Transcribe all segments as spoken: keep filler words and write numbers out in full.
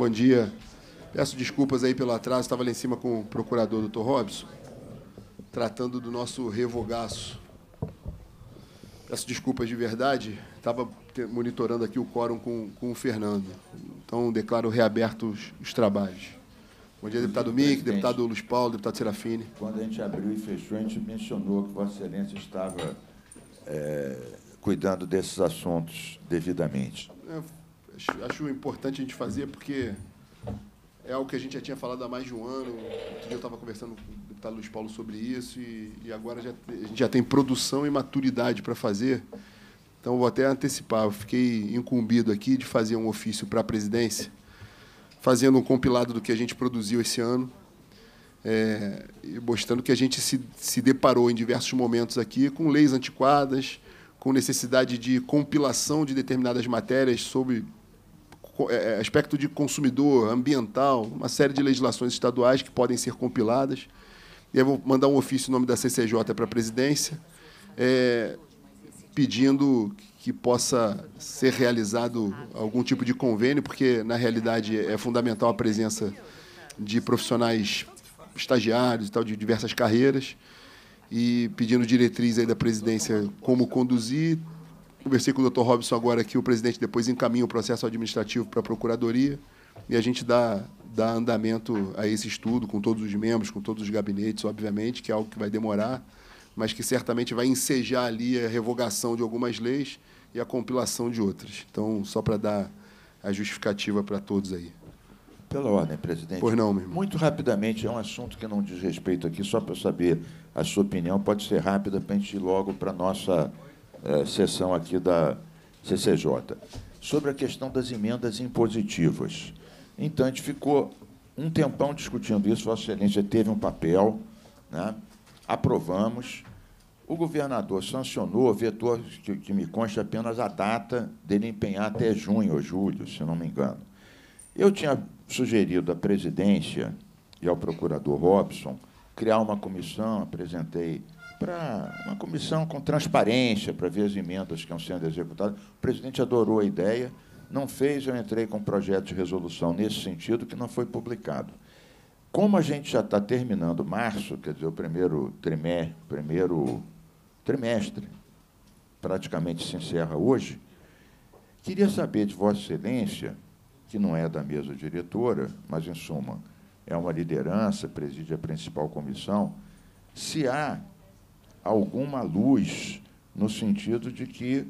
bom dia. Peço desculpas aí pelo atraso, estava lá em cima com o procurador, doutor Robson, tratando do nosso revogaço. Peço desculpas de verdade, estava monitorando aqui o quórum com, com o Fernando. Então, declaro reabertos os, os trabalhos. Bom dia, deputado Mink, deputado Luiz Paulo, deputado Serafini. Quando a gente abriu e fechou, a gente mencionou que Vossa Excelência estava é, cuidando desses assuntos devidamente. É, acho, acho importante a gente fazer, porque é algo que a gente já tinha falado há mais de um ano. Outro dia eu estava conversando com o deputado Luiz Paulo sobre isso, e, e agora já, a gente já tem produção e maturidade para fazer. Então, vou até antecipar. Eu fiquei incumbido aqui de fazer um ofício para a presidência, fazendo um compilado do que a gente produziu esse ano, é, e mostrando que a gente se, se deparou em diversos momentos aqui com leis antiquadas, com necessidade de compilação de determinadas matérias sobre é, aspecto de consumidor, ambiental, uma série de legislações estaduais que podem ser compiladas. E eu vou mandar um ofício em nome da C C J para a presidência, é, pedindo que possa ser realizado algum tipo de convênio, porque, na realidade, é fundamental a presença de profissionais estagiários e tal, de diversas carreiras, e pedindo diretriz aí da presidência como conduzir. Conversei com o doutor Robson agora, que o presidente depois encaminha o processo administrativo para a Procuradoria, e a gente dá, dá andamento a esse estudo com todos os membros, com todos os gabinetes, obviamente, que é algo que vai demorar, mas que certamente vai ensejar ali a revogação de algumas leis e a compilação de outras. Então, só para dar a justificativa para todos aí. Pela ordem, presidente. Pois não, meu irmão. Muito rapidamente, é um assunto que não diz respeito aqui, só para eu saber a sua opinião, pode ser rápida para a gente ir logo para a nossa eh, sessão aqui da C C J. Sobre a questão das emendas impositivas. Então, a gente ficou um tempão discutindo isso, Vossa Excelência teve um papel, né? Aprovamos. O governador sancionou, vetou, que, que me consta apenas a data dele empenhar até junho ou julho, se não me engano. Eu tinha sugerido à presidência e ao procurador Robson criar uma comissão, apresentei para uma comissão com transparência para ver as emendas que estão sendo executadas. O presidente adorou a ideia, não fez, eu entrei com um projeto de resolução nesse sentido, que não foi publicado. Como a gente já está terminando março, quer dizer, o primeiro trimestre, primeiro trimestre praticamente se encerra hoje, queria saber de Vossa Excelência, que não é da mesa diretora, mas, em suma, é uma liderança, preside a principal comissão, se há alguma luz no sentido de que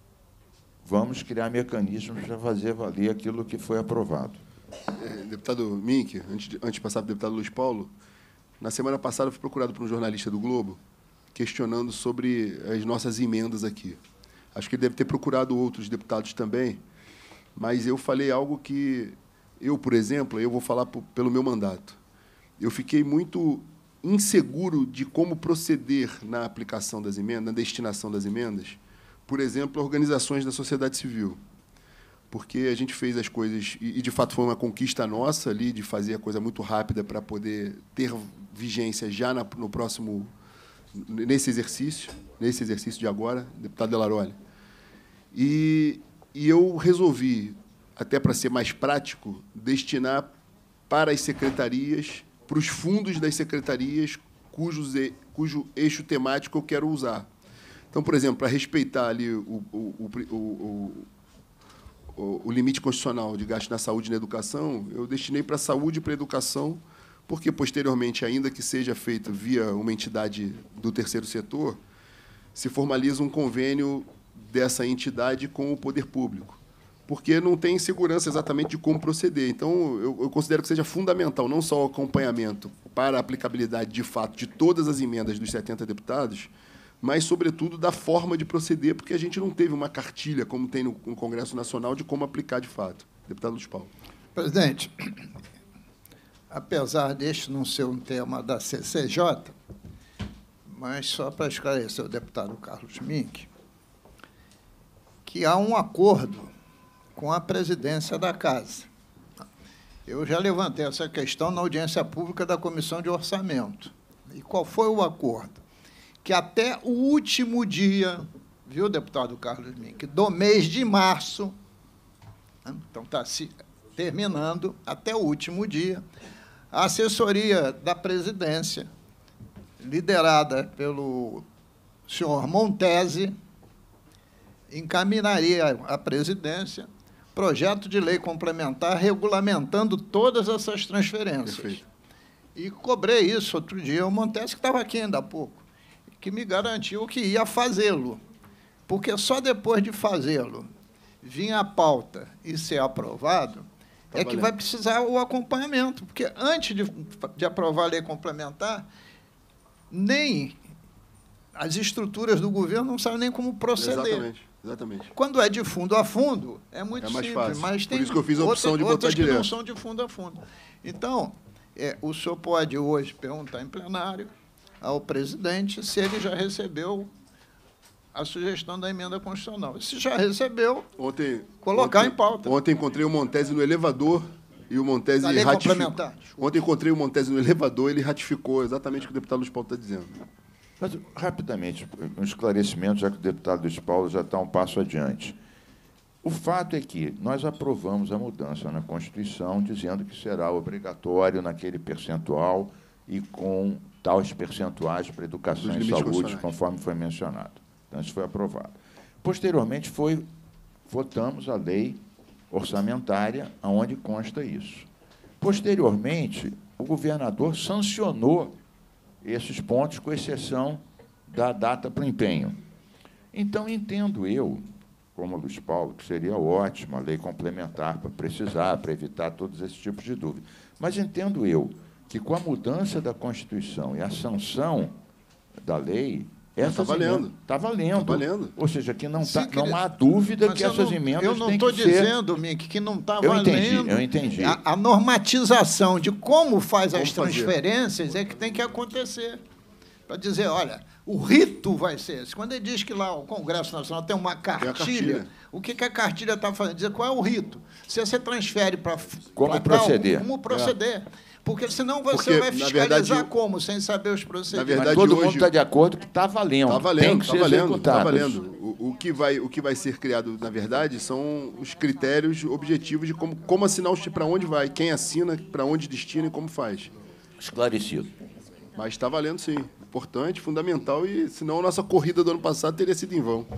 vamos criar mecanismos para fazer valer aquilo que foi aprovado. É, deputado Mink, antes de, antes de passar para o deputado Luiz Paulo, na semana passada eu fui procurado por um jornalista do Globo questionando sobre as nossas emendas aqui. Acho que ele deve ter procurado outros deputados também, mas eu falei algo que eu, por exemplo, eu vou falar por, pelo meu mandato. Eu fiquei muito inseguro de como proceder na aplicação das emendas, na destinação das emendas, por exemplo, organizações da sociedade civil. Porque a gente fez as coisas, e, de fato, foi uma conquista nossa ali, de fazer a coisa muito rápida para poder ter vigência já na, no próximo, nesse exercício, nesse exercício de agora, deputado Delaroli. E, e eu resolvi, até para ser mais prático, destinar para as secretarias, para os fundos das secretarias cujos, cujo eixo temático eu quero usar. Então, por exemplo, para respeitar ali o, o, o, o o limite constitucional de gasto na saúde e na educação, eu destinei para a saúde e para a educação, porque, posteriormente, ainda que seja feito via uma entidade do terceiro setor, se formaliza um convênio dessa entidade com o poder público, porque não tem segurança exatamente de como proceder. Então, eu, eu considero que seja fundamental não só o acompanhamento para a aplicabilidade, de fato, de todas as emendas dos setenta deputados, mas, sobretudo, da forma de proceder, porque a gente não teve uma cartilha, como tem no, no Congresso Nacional, de como aplicar de fato. Deputado Luiz Paulo. Presidente, apesar deste não ser um tema da C C J, mas só para esclarecer o deputado Carlos Mink, que há um acordo com a presidência da Casa. Eu já levantei essa questão na audiência pública da Comissão de Orçamento. E qual foi o acordo? Que até o último dia, viu, deputado Carlos Mink, do mês de março, então está terminando até o último dia, a assessoria da presidência, liderada pelo senhor Montese, encaminharia à presidência projeto de lei complementar regulamentando todas essas transferências. Perfeito. E cobrei isso outro dia, o Montese, que estava aqui ainda há pouco, que me garantiu que ia fazê-lo, porque só depois de fazê-lo, vir a pauta e ser aprovado, Tá é que valendo. vai precisar o acompanhamento, porque antes de, de aprovar a lei complementar, nem as estruturas do governo não sabem nem como proceder. Exatamente, exatamente. Quando é de fundo a fundo, é muito É mais simples, fácil. mas Por tem isso que eu fiz a opção outras, de botar outras que direto. não são de fundo a fundo. Então, é, o senhor pode hoje perguntar em plenário ao presidente se ele já recebeu a sugestão da emenda constitucional. Se já recebeu, Ontem, colocar ontem, em pauta. Ontem encontrei o Montese no elevador e o Montese Da lei ratificou. complementar. Ontem encontrei o Montese no elevador e ele ratificou exatamente o que o deputado Luiz Paulo está dizendo. Mas, rapidamente, um esclarecimento, já que o deputado Luiz Paulo já está um passo adiante. O fato é que nós aprovamos a mudança na Constituição, dizendo que será obrigatório naquele percentual e com tais percentuais para educação Dos e limites saúde, constitucionais. conforme foi mencionado. Então, isso foi aprovado. Posteriormente, foi, votamos a lei orçamentária, onde consta isso. Posteriormente, o governador sancionou esses pontos, com exceção da data para o empenho. Então, entendo eu, como Luiz Paulo, que seria ótimo a lei complementar para precisar, para evitar todos esses tipos de dúvidas. Mas entendo eu que, com a mudança da Constituição e a sanção da lei, Está valendo. Está valendo. Tá valendo. Ou seja, que não, tá, Sim, não querido. há dúvida Mas que eu essas não- emendas Eu não têm estou que ser... dizendo, Mink, que não está Eu valendo. entendi, eu entendi. A, a normatização de como faz Como as fazer. transferências é que tem que acontecer. Para dizer, olha, o rito vai ser esse. Quando ele diz que lá o Congresso Nacional tem uma cartilha, cartilha. o que, que a cartilha está fazendo? Dizer qual é o rito. Se você transfere para... Como pra tal, proceder. Como proceder. Porque senão você Porque, vai na fiscalizar verdade, como, sem saber os procedimentos. verdade, Mas todo hoje- mundo está de acordo que está valendo. Está valendo, Tem que está ser valendo, executado. tá valendo. O, o, que vai, o que vai ser criado, na verdade, são os critérios objetivos de como, como assinar para onde vai, quem assina, para onde destina e como faz. Esclarecido. Mas está valendo, sim. Importante, fundamental, e senão a nossa corrida do ano passado teria sido em vão.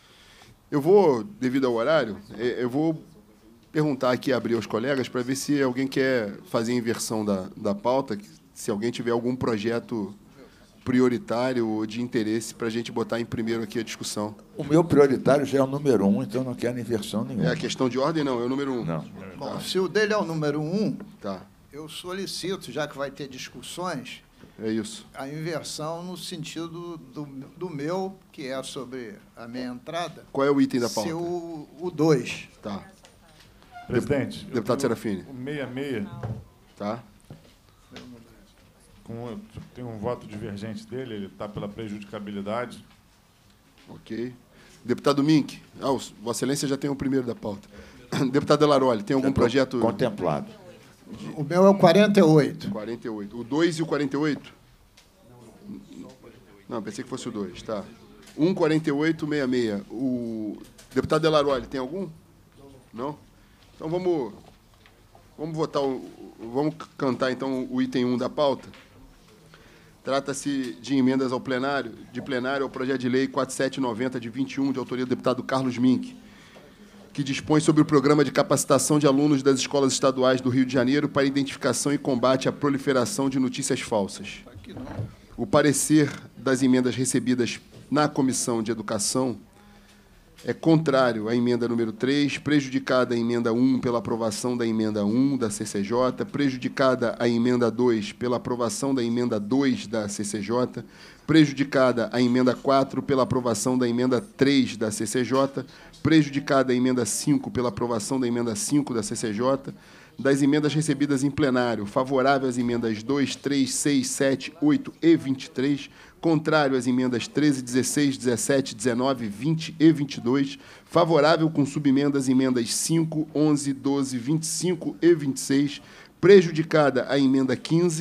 Eu vou, devido ao horário, eh, eu vou perguntar aqui, abrir aos colegas, para ver se alguém quer fazer a inversão da, da pauta, se alguém tiver algum projeto prioritário ou de interesse para a gente botar em primeiro aqui a discussão. O meu prioritário já é o número um, então não quero inversão nenhuma. É a questão de ordem, não, é o número um. Não. Bom, se o dele é o número um, Tá, eu solicito, já que vai ter discussões, é isso. a inversão no sentido do, do meu, que é sobre a minha entrada, Qual é o item da pauta? ser o dois. Tá, Presidente, eu Deputado tenho Serafini. o sessenta e seis, tá. com, tem um voto divergente dele, ele está pela prejudicabilidade. Ok. Deputado Mink. Ah, o- Vossa Excelência já tem o primeiro da pauta. Deputado Delaroli, tem algum Já tô projeto? Contemplado. O meu é o quarenta e oito. quarenta e oito. O dois e o quarenta e oito? Não, pensei que fosse o dois, tá. um, quarenta e oito, sessenta e seis. O deputado Delaroli, tem algum? Não? Então vamos, vamos votar, o, vamos cantar então o item um da pauta. Trata-se de emendas ao plenário, de plenário ao projeto de lei quatro mil setecentos e noventa, de vinte e um, de autoria do deputado Carlos Mink, que dispõe sobre o programa de capacitação de alunos das escolas estaduais do Rio de Janeiro para identificação e combate à proliferação de notícias falsas. O parecer das emendas recebidas na Comissão de Educação é contrário à emenda número três, prejudicada a emenda um pela aprovação da emenda um da C C J, prejudicada a emenda dois pela aprovação da emenda dois da C C J, prejudicada a emenda quatro pela aprovação da emenda três da C C J, prejudicada a emenda cinco pela aprovação da emenda cinco da C C J, das emendas recebidas em plenário, favorável às emendas dois, três, seis, sete, oito e vinte e três, contrário às emendas treze, dezesseis, dezessete, dezenove, vinte e vinte e dois, favorável com subemenda às emendas cinco, onze, doze, vinte e cinco e vinte e seis, prejudicada a emenda quinze,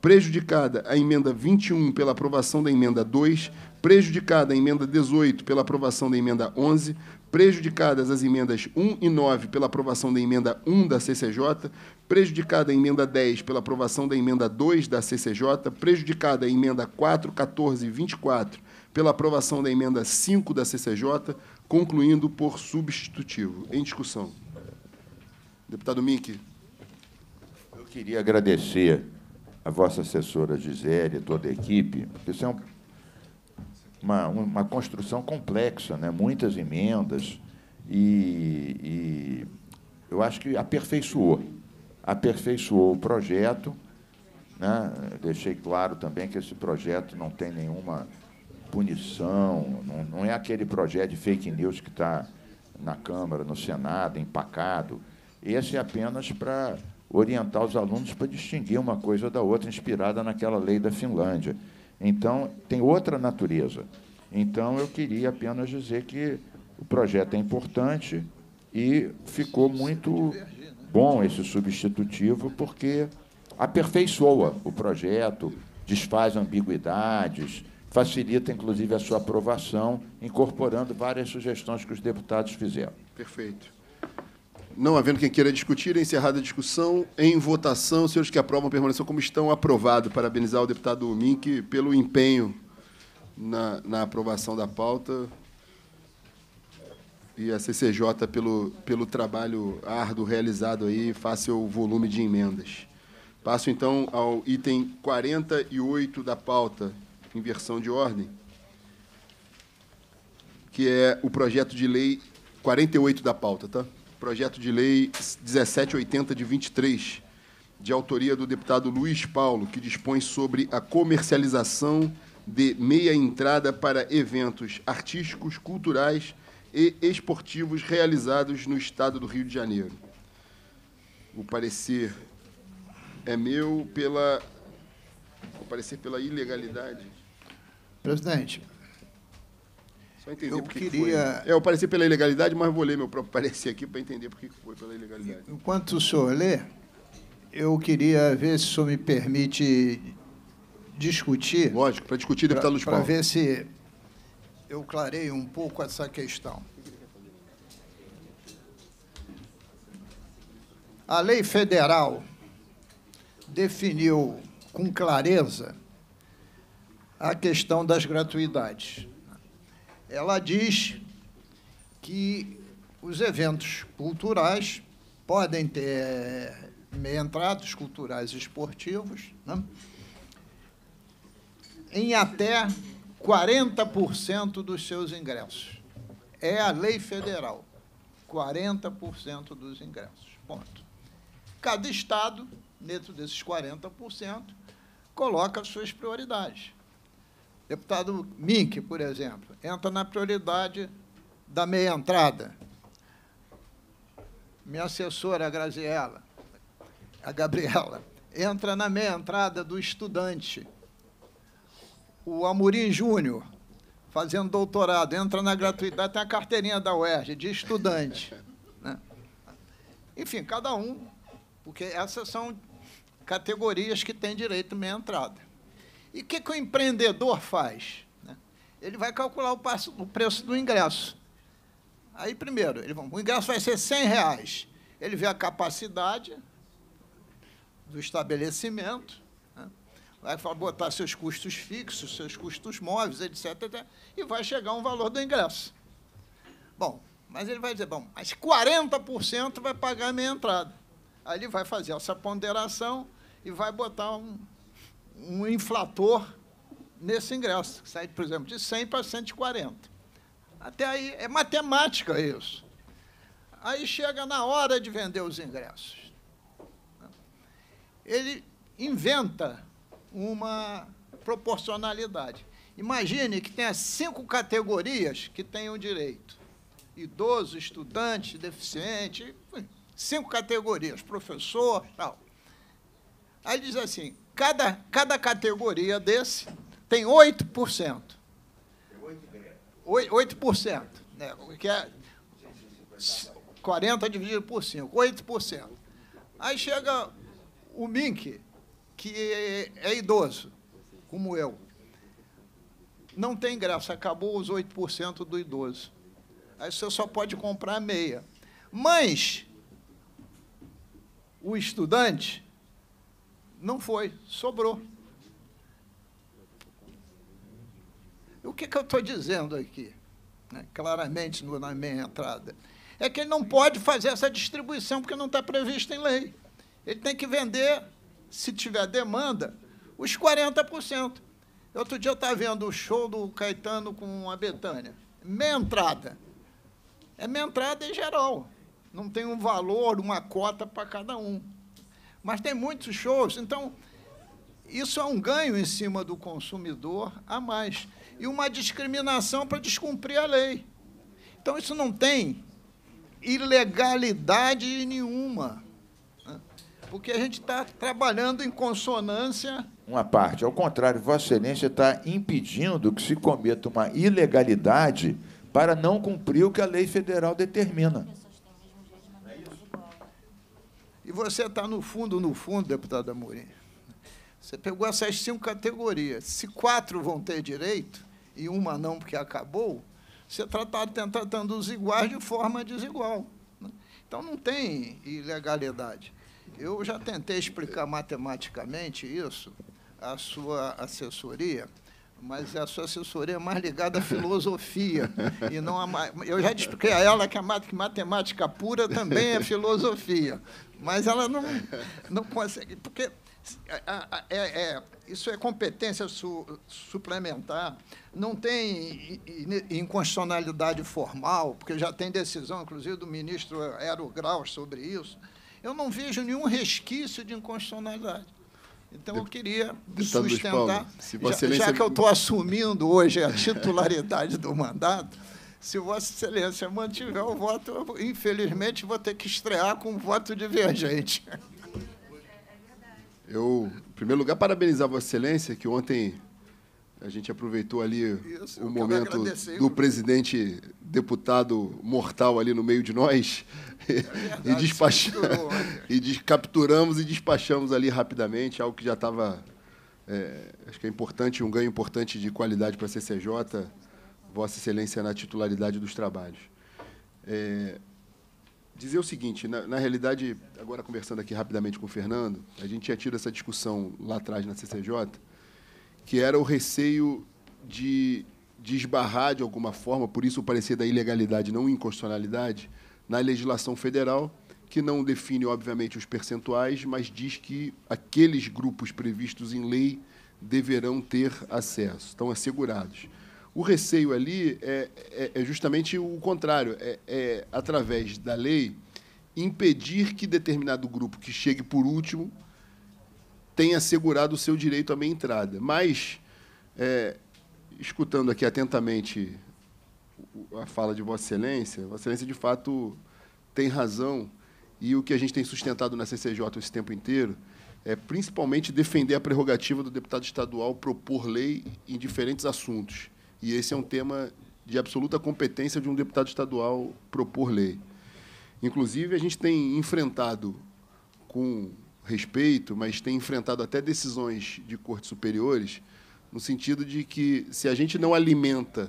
Prejudicada a emenda vinte e um pela aprovação da emenda dois. Prejudicada a emenda dezoito pela aprovação da emenda onze. Prejudicadas as emendas um e nove pela aprovação da emenda um da C C J. Prejudicada a emenda dez pela aprovação da emenda dois da C C J. Prejudicada a emenda quatro, quatorze e vinte e quatro pela aprovação da emenda cinco da C C J, concluindo por substitutivo. Em discussão. Deputado Mink. Eu queria agradecer a vossa assessora Gisele e toda a equipe, porque isso é um, uma, uma construção complexa, né? Muitas emendas, e, e eu acho que aperfeiçoou, aperfeiçoou o projeto, né? Deixei claro também que esse projeto não tem nenhuma punição, não, não é aquele projeto de fake news que está na Câmara, no Senado, empacado. Esse é apenas para orientar os alunos para distinguir uma coisa da outra, inspirada naquela lei da Finlândia. Então, tem outra natureza. Então, eu queria apenas dizer que o projeto é importante e ficou muito bom esse substitutivo, porque aperfeiçoa o projeto, desfaz ambiguidades, facilita, inclusive, a sua aprovação, incorporando várias sugestões que os deputados fizeram. Perfeito. Não havendo quem queira discutir, é encerrada a discussão. Em votação, os senhores que aprovam permaneçam como estão. Aprovado. Parabenizar o deputado Mink pelo empenho na, na aprovação da pauta e a C C J pelo, pelo trabalho árduo realizado aí, face ao volume de emendas. Passo, então, ao item quarenta e oito da pauta, inversão de ordem, que é o projeto de lei quarenta e oito da pauta, tá? Projeto de lei dezessete oitenta de vinte e três, de autoria do deputado Luiz Paulo, que dispõe sobre a comercialização de meia entrada para eventos artísticos, culturais e esportivos realizados no Estado do Rio de Janeiro. O parecer é meu pela... O parecer pela ilegalidade. Presidente, Só entender eu por que queria... foi. É, eu parecer pela ilegalidade, mas vou ler meu próprio parecer aqui para entender por que foi pela ilegalidade. Enquanto o senhor lê, eu queria ver se o senhor me permite discutir... Lógico, para discutir, deputado Luiz Paulo. Para ver se eu clareio um pouco essa questão. A lei federal definiu com clareza a questão das gratuidades. Ela diz que os eventos culturais podem ter meia entradas culturais e esportivos, né, em até quarenta por cento dos seus ingressos. É a lei federal, quarenta por cento dos ingressos, ponto. Cada estado, dentro desses quarenta por cento, coloca as suas prioridades. Deputado Mink, por exemplo, entra na prioridade da meia entrada. Minha assessora, a Graziela, a Gabriela, entra na meia entrada do estudante. O Amorim Júnior, fazendo doutorado, entra na gratuidade, tem a carteirinha da U E R J, de estudante, né? Enfim, cada um, porque essas são categorias que têm direito à meia entrada. E o que, que o empreendedor faz? Ele vai calcular o, passo, o preço do ingresso. Aí, primeiro, ele, o ingresso vai ser cem reais. Ele vê a capacidade do estabelecimento, né? Vai botar seus custos fixos, seus custos móveis, etcétera, e vai chegar um valor do ingresso. Bom, mas ele vai dizer, bom, mas quarenta por cento vai pagar a meia entrada. Aí ele vai fazer essa ponderação e vai botar um, um inflator nesse ingresso, que sai, por exemplo, de cem para cento e quarenta. Até aí, é matemática isso. Aí chega na hora de vender os ingressos. Ele inventa uma proporcionalidade. Imagine que tenha cinco categorias que tenham direito. Idoso, estudante, deficiente, cinco categorias, professor, tal. Aí diz assim, cada, cada categoria desse tem oito por cento. oito por cento, né? Que é quarenta dividido por cinco, oito por cento. Aí chega o Mink, que é idoso, como eu, não tem ingresso, acabou os oito por cento do idoso. Aí você só pode comprar meia. Mas o estudante não foi, sobrou. O que, que eu estou dizendo aqui, né, claramente no, na minha entrada? É que ele não pode fazer essa distribuição porque não está previsto em lei. Ele tem que vender, se tiver demanda, os quarenta por cento. Outro dia eu estava vendo o show do Caetano com a Bethânia. Meia entrada. É meia entrada em geral. Não tem um valor, uma cota para cada um. Mas tem muitos shows. Então, isso é um ganho em cima do consumidor a mais. E uma discriminação para descumprir a lei. Então, isso não tem ilegalidade nenhuma, né? Porque a gente está trabalhando em consonância... Uma parte. Ao contrário, Vossa Excelência está impedindo que se cometa uma ilegalidade para não cumprir o que a lei federal determina. E você está, no fundo, no fundo, deputado Amorim, você pegou essas cinco categorias. Se quatro vão ter direito e uma não, porque acabou, você está tentando os iguais de forma desigual, né? Então, não tem ilegalidade. Eu já tentei explicar matematicamente isso à sua assessoria, mas a sua assessoria é mais ligada à filosofia. E não a, eu já expliquei a ela que a matemática pura também é filosofia, mas ela não, não consegue, porque é, é, isso é competência su, suplementar, não tem inconstitucionalidade formal, porque já tem decisão, inclusive, do ministro Hélio Graus sobre isso. Eu não vejo nenhum resquício de inconstitucionalidade. Então, eu queria Deputado sustentar, se já, Excelência... já que eu estou assumindo hoje a titularidade do mandato, se Vossa Excelência mantiver o voto, eu, infelizmente, vou ter que estrear com um voto divergente. Eu, em primeiro lugar, parabenizar Vossa Excelência, que ontem a gente aproveitou ali Isso, o momento do presidente deputado mortal ali no meio de nós, é verdade, e, despacha... e des... capturamos e despachamos ali rapidamente, algo que já estava, é, acho que é importante, um ganho importante de qualidade para a C C J, Vossa Excelência na titularidade dos trabalhos. É, dizer o seguinte, na, na realidade, agora conversando aqui rapidamente com o Fernando, a gente tinha tido essa discussão lá atrás na C C J, que era o receio de, de esbarrar, de alguma forma, por isso o parecer da ilegalidade, não inconstitucionalidade, na legislação federal, que não define, obviamente, os percentuais, mas diz que aqueles grupos previstos em lei deverão ter acesso, estão assegurados. O receio ali é, é, é justamente o contrário, é, é, através da lei, impedir que determinado grupo que chegue por último tenha assegurado o seu direito à meia entrada. Mas, é, escutando aqui atentamente a fala de Vossa Excelência, Vossa Excelência, de fato, tem razão, e o que a gente tem sustentado na C C J esse tempo inteiro é, principalmente, defender a prerrogativa do deputado estadual propor lei em diferentes assuntos. E esse é um tema de absoluta competência de um deputado estadual propor lei. Inclusive, a gente tem enfrentado com respeito, mas tem enfrentado até decisões de cortes superiores, no sentido de que, se a gente não alimenta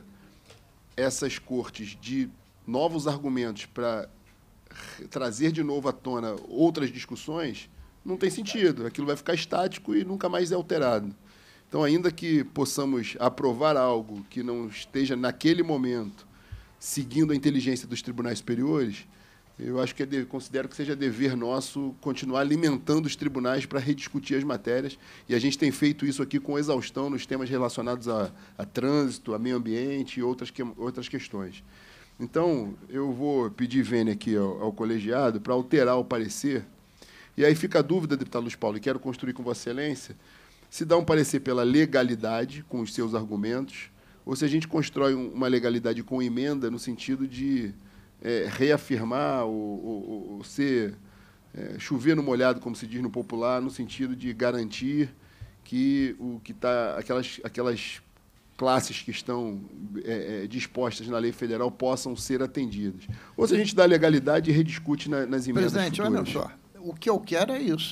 essas cortes de novos argumentos para trazer de novo à tona outras discussões, não tem sentido. Aquilo vai ficar estático e nunca mais é alterado. Então, ainda que possamos aprovar algo que não esteja, naquele momento, seguindo a inteligência dos tribunais superiores, eu acho que é de, considero que seja dever nosso continuar alimentando os tribunais para rediscutir as matérias, e a gente tem feito isso aqui com exaustão nos temas relacionados a, a trânsito, a meio ambiente e outras, que, outras questões. Então, eu vou pedir vênia aqui ao, ao colegiado para alterar o parecer, e aí fica a dúvida, deputado Luiz Paulo, e quero construir com Vossa Excelência, se dá um parecer pela legalidade, com os seus argumentos, ou se a gente constrói uma legalidade com emenda, no sentido de É, reafirmar ou, ou, ou ser, é, chover no molhado, como se diz no popular, no sentido de garantir que o que tá, aquelas, aquelas classes que estão é, é, dispostas na lei federal possam ser atendidas. Ou se a gente dá legalidade e rediscute na, nas emendas Presidente, futuras. olha só, o que eu quero é isso.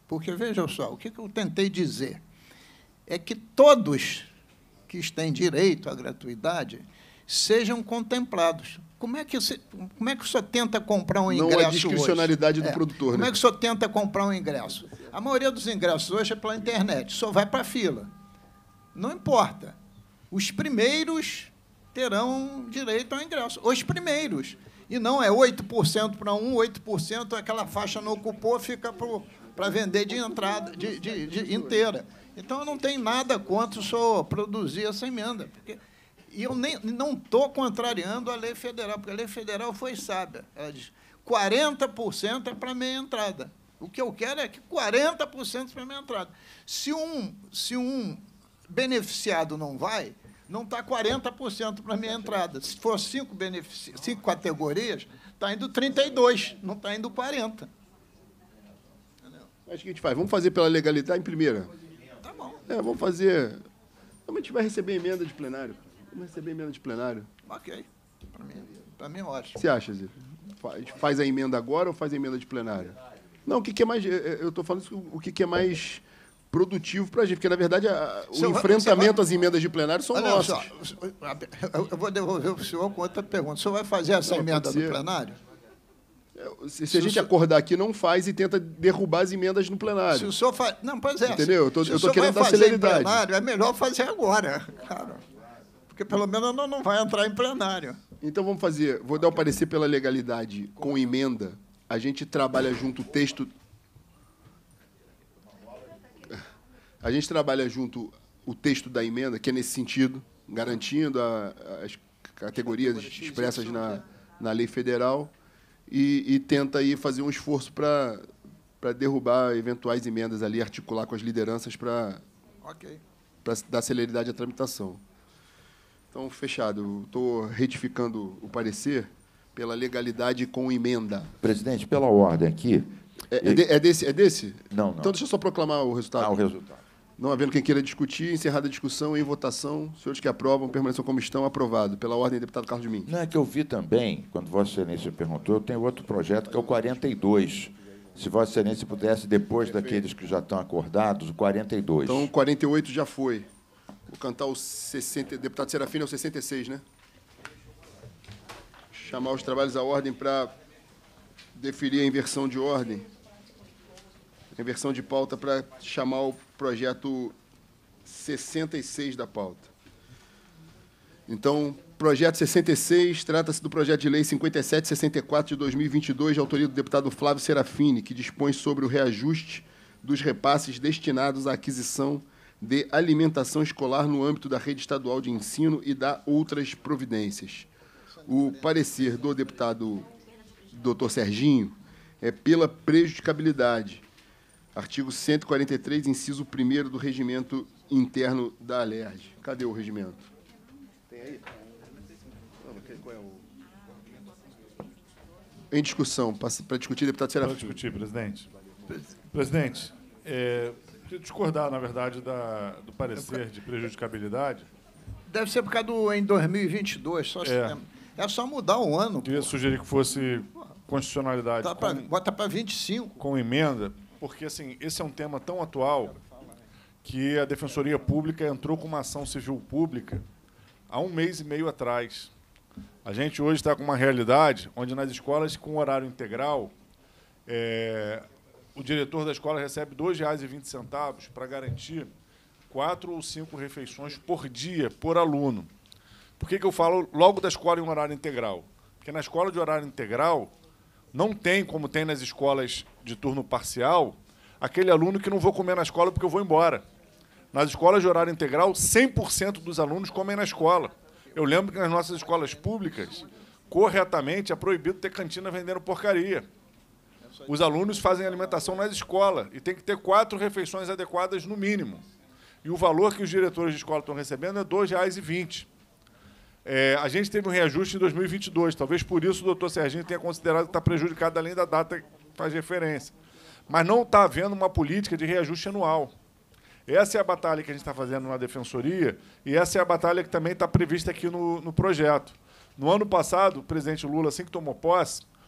Porque, veja só, o que eu tentei dizer é que todos que têm direito à gratuidade sejam contemplados. Como é que, você, como é que o senhor tenta comprar um ingresso hoje? Não é discricionalidade do é. produtor, Como né? é que o senhor tenta comprar um ingresso? A maioria dos ingressos hoje é pela internet, só vai para a fila. Não importa. Os primeiros terão direito ao ingresso. Os primeiros. E não é oito por cento para um, oito por cento, aquela faixa não ocupou, fica para vender de entrada de, de, de inteira. Então, eu não tenho nada contra o senhor produzir essa emenda. Porque, e eu nem, não estou contrariando a lei federal, porque a lei federal foi sábia. Ela diz quarenta por cento é para meia entrada. O que eu quero é que quarenta por cento para meia entrada. Se um, se um beneficiado não vai, não está quarenta por cento para a minha entrada. Se for cinco, benefici... cinco categorias, está indo trinta e dois, não está indo quarenta. Acho que a gente faz. Vamos fazer pela legalidade em primeira. Tá bom. É, vamos fazer... A gente vai receber emenda de plenário. Vamos receber emenda de plenário. Ok. Para mim, para mim é ótimo. O que você acha, Zé? A gente faz a emenda agora ou faz a emenda de plenário? Não, o que, que é mais... Eu estou falando isso, o que, que é mais produtivo para a gente, porque, na verdade, a, o Seu, enfrentamento vai... às emendas de plenário são Olha nossas. Só, eu vou devolver para o senhor com outra pergunta. O senhor vai fazer essa não, emenda do plenário? Se, se a gente senhor... acordar aqui, não faz e tenta derrubar as emendas no plenário. Se o senhor faz... Não, pois é. Entendeu? Eu estou querendo dar celeridade. Plenário, é melhor fazer agora, cara. Porque, pelo menos, não, não vai entrar em plenário. Então, vamos fazer... Vou dar o parecer pela legalidade com emenda. A gente trabalha junto o texto... A gente trabalha junto o texto da emenda, que é nesse sentido, garantindo a, as categorias expressas na, na lei federal, e, e tenta aí fazer um esforço para para derrubar eventuais emendas ali, articular com as lideranças para okay. para dar celeridade à tramitação. Então, fechado. Estou retificando o parecer pela legalidade com emenda. Presidente, pela ordem aqui... É, é, de, é desse? É desse? Não, não. Então, deixa eu só proclamar o resultado. Ah, o resultado. Não havendo quem queira discutir, encerrada a discussão, em votação, os senhores que aprovam permaneçam como estão, aprovado. Pela ordem, deputado Carlos Mink. Não, é que eu vi também, quando Vossa Excelência perguntou, eu tenho outro projeto, que é o quarenta e dois. Se Vossa Excelência pudesse, depois daqueles que já estão acordados, o quarenta e dois. Então, o quarenta e oito já foi. Vou cantar o sessenta. Deputado Serafim é o sessenta e seis, né? Chamar os trabalhos à ordem para deferir a inversão de ordem. Inversão de pauta para chamar o projeto sessenta e seis da pauta. Então, projeto sessenta e seis, trata-se do projeto de lei cinquenta e sete sessenta e quatro de dois mil e vinte e dois, de autoria do deputado Flávio Serafini, que dispõe sobre o reajuste dos repasses destinados à aquisição de alimentação escolar no âmbito da rede estadual de ensino e da outras providências. O parecer do deputado doutor Serginho é pela prejudicabilidade. Artigo cento e quarenta e três, inciso primeiro do Regimento Interno da Alerj. Cadê o regimento? Tem aí? Qual é o... Em discussão. Para discutir, deputado Serafim. Para discutir, presidente. Presidente, é, discordar, na verdade, da, do parecer de prejudicabilidade. Deve ser por causa do em dois mil e vinte e dois. Só é. é só mudar o ano. Queria sugerir que fosse constitucionalidade. Tá pra, com, bota para vinte e cinco. Com emenda. Porque, assim, esse é um tema tão atual que a Defensoria Pública entrou com uma ação civil pública há um mês e meio atrás. A gente hoje está com uma realidade onde, nas escolas com horário integral, é, o diretor da escola recebe dois reais e vinte centavos para garantir quatro ou cinco refeições por dia, por aluno. Por que que eu falo logo da escola em horário integral? Porque na escola de horário integral não tem, como tem nas escolas de turno parcial, aquele aluno que não vou comer na escola porque eu vou embora. Nas escolas de horário integral, cem por cento dos alunos comem na escola. Eu lembro que nas nossas escolas públicas, corretamente, é proibido ter cantina vendendo porcaria. Os alunos fazem alimentação nas escolas e tem que ter quatro refeições adequadas no mínimo. E o valor que os diretores de escola estão recebendo é dois reais e vinte centavos. É, a gente teve um reajuste em dois mil e vinte e dois, talvez por isso o doutor Serginho tenha considerado que está prejudicado além da data que faz referência. Mas não está havendo uma política de reajuste anual. Essa é a batalha que a gente está fazendo na Defensoria e essa é a batalha que também está prevista aqui no, no projeto. No ano passado, o presidente Lula, assim que tomou posse,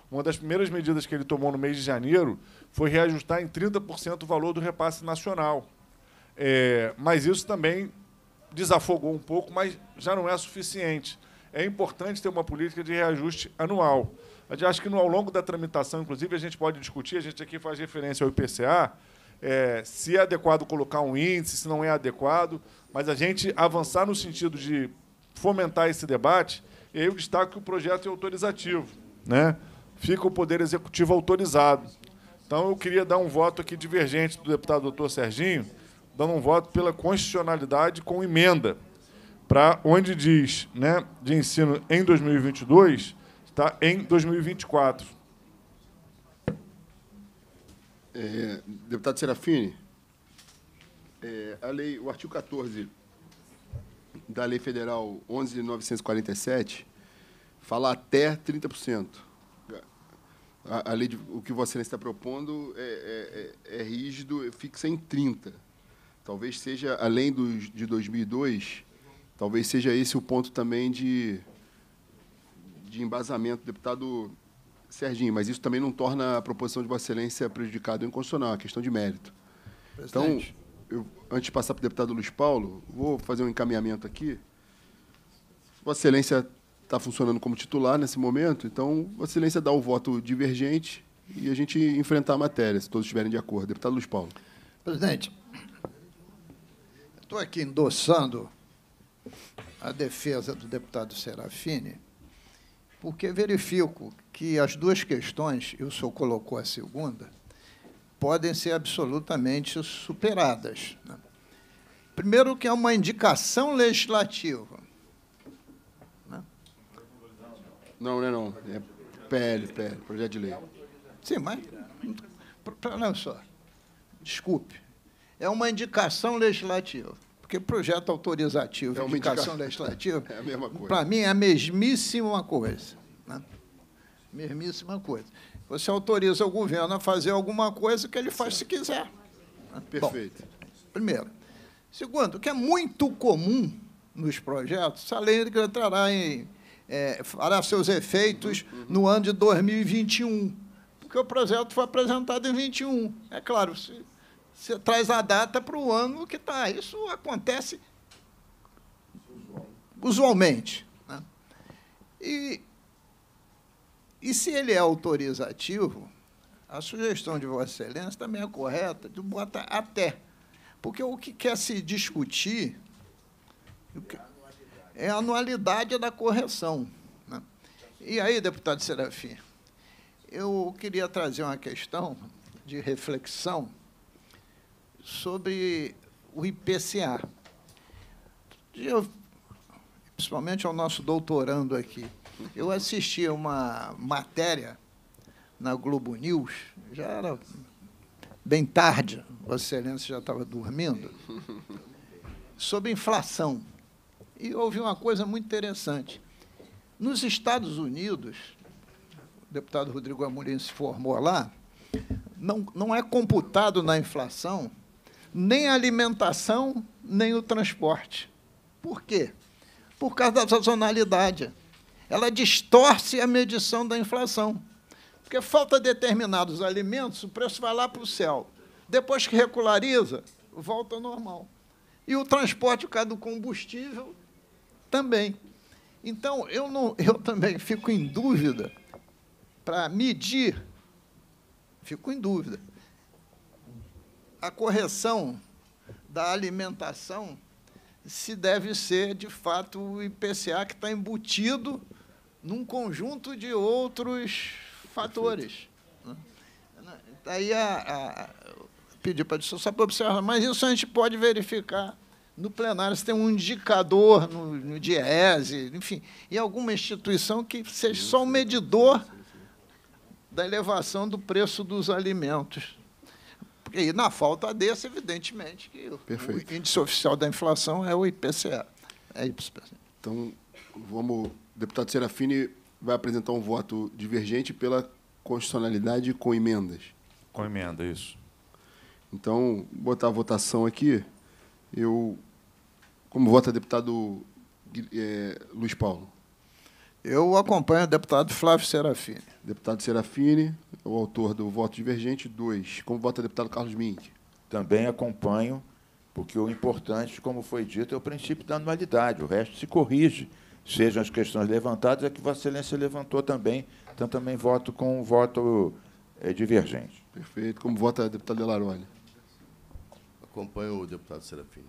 uma das primeiras medidas que ele tomou no mês de janeiro foi reajustar em trinta por cento o valor do repasse nacional. É, mas isso também desafogou um pouco, mas já não é suficiente. É importante ter uma política de reajuste anual. Eu acho que, no, ao longo da tramitação, inclusive, a gente pode discutir, a gente aqui faz referência ao I P C A, é, se é adequado colocar um índice, se não é adequado, mas a gente avançar no sentido de fomentar esse debate, e aí eu destaco que o projeto é autorizativo, né? Fica o Poder Executivo autorizado. Então, eu queria dar um voto aqui divergente do deputado doutor Serginho, dando um voto pela constitucionalidade com emenda, para onde diz, né, de ensino em dois mil e vinte e dois, está em dois mil e vinte e quatro. É, deputado Serafini, é, a lei, o artigo quatorze da Lei Federal onze mil novecentos e quarenta e sete fala até trinta por cento. A, a lei, de, o que Vossa Excelência está propondo é, é, é rígido, fixa em trinta por cento. Talvez seja, além dos, de dois mil e dois, talvez seja esse o ponto também de, de embasamento, deputado Serginho, mas isso também não torna a proposição de Vossa Excelência prejudicada ou inconstitucional, é uma questão de mérito. Presidente. Então, eu, antes de passar para o deputado Luiz Paulo, vou fazer um encaminhamento aqui. Vossa Excelência está funcionando como titular nesse momento, então Vossa Excelência dá o voto divergente e a gente enfrentar a matéria, se todos estiverem de acordo. Deputado Luiz Paulo. Presidente, estou aqui endossando a defesa do deputado Serafini, porque verifico que as duas questões, e o senhor colocou a segunda, podem ser absolutamente superadas. Primeiro, que é uma indicação legislativa. Não, não é não. É P L, P L, projeto de lei. Sim, mas... Não, só. Desculpe. É uma indicação legislativa. Porque projeto autorizativo e é indicação indica... legislativa, é a mesma coisa. Para mim, é a mesmíssima coisa. Né? Mesmíssima coisa. Você autoriza o governo a fazer alguma coisa que ele faz se quiser. Né? Perfeito. Bom, primeiro. Segundo, que é muito comum nos projetos, a lei entrará em, é, fará seus efeitos uhum. no ano de dois mil e vinte e um, porque o projeto foi apresentado em vinte e um. É claro, se você traz a data para o ano que está. Isso acontece usualmente. Né? E, e se ele é autorizativo, a sugestão de Vossa Excelência também é correta, de botar até. Porque o que quer se discutir é a anualidade da correção. Né? E aí, deputado Serafim, eu queria trazer uma questão de reflexão sobre o I P C A. Eu, principalmente ao nosso doutorando aqui, eu assisti a uma matéria na Globo News, já era bem tarde, Vossa Excelência já estava dormindo, sobre inflação. E houve uma coisa muito interessante. Nos Estados Unidos, o deputado Rodrigo Amorim se formou lá, não, não é computado na inflação nem a alimentação, nem o transporte. Por quê? Por causa da sazonalidade. Ela distorce a medição da inflação. Porque falta determinados alimentos, o preço vai lá para o céu. Depois que regulariza, volta ao normal. E o transporte, por causa do combustível, também. Então, eu, não, eu também fico em dúvida para medir, fico em dúvida, a correção da alimentação se deve ser, de fato, o I P C A que está embutido num conjunto de outros fatores. Né? Daí, a, a, pedir para a só para observar, mas isso a gente pode verificar no plenário, se tem um indicador no, no DIEESE, enfim, em alguma instituição que seja só um medidor da elevação do preço dos alimentos. E, na falta desse, evidentemente, que Perfeito. o índice oficial da inflação é o I P C A. É isso, presidente. Então, vamos... O deputado Serafini vai apresentar um voto divergente pela constitucionalidade com emendas. Com emenda, isso. Então, botar a votação aqui. Eu, como vota deputado é, Luiz Paulo? Eu acompanho o deputado Flávio Serafini. Deputado Serafini, o autor do voto divergente. Dois. Como vota o deputado Carlos Mink? Também acompanho, porque o importante, como foi dito, é o princípio da anualidade. O resto se corrige. Sejam as questões levantadas, é que Vossa Excelência levantou também. Então, também voto com o voto é, divergente. Perfeito. Como vota o deputado Delaroli? Acompanho o deputado Serafini.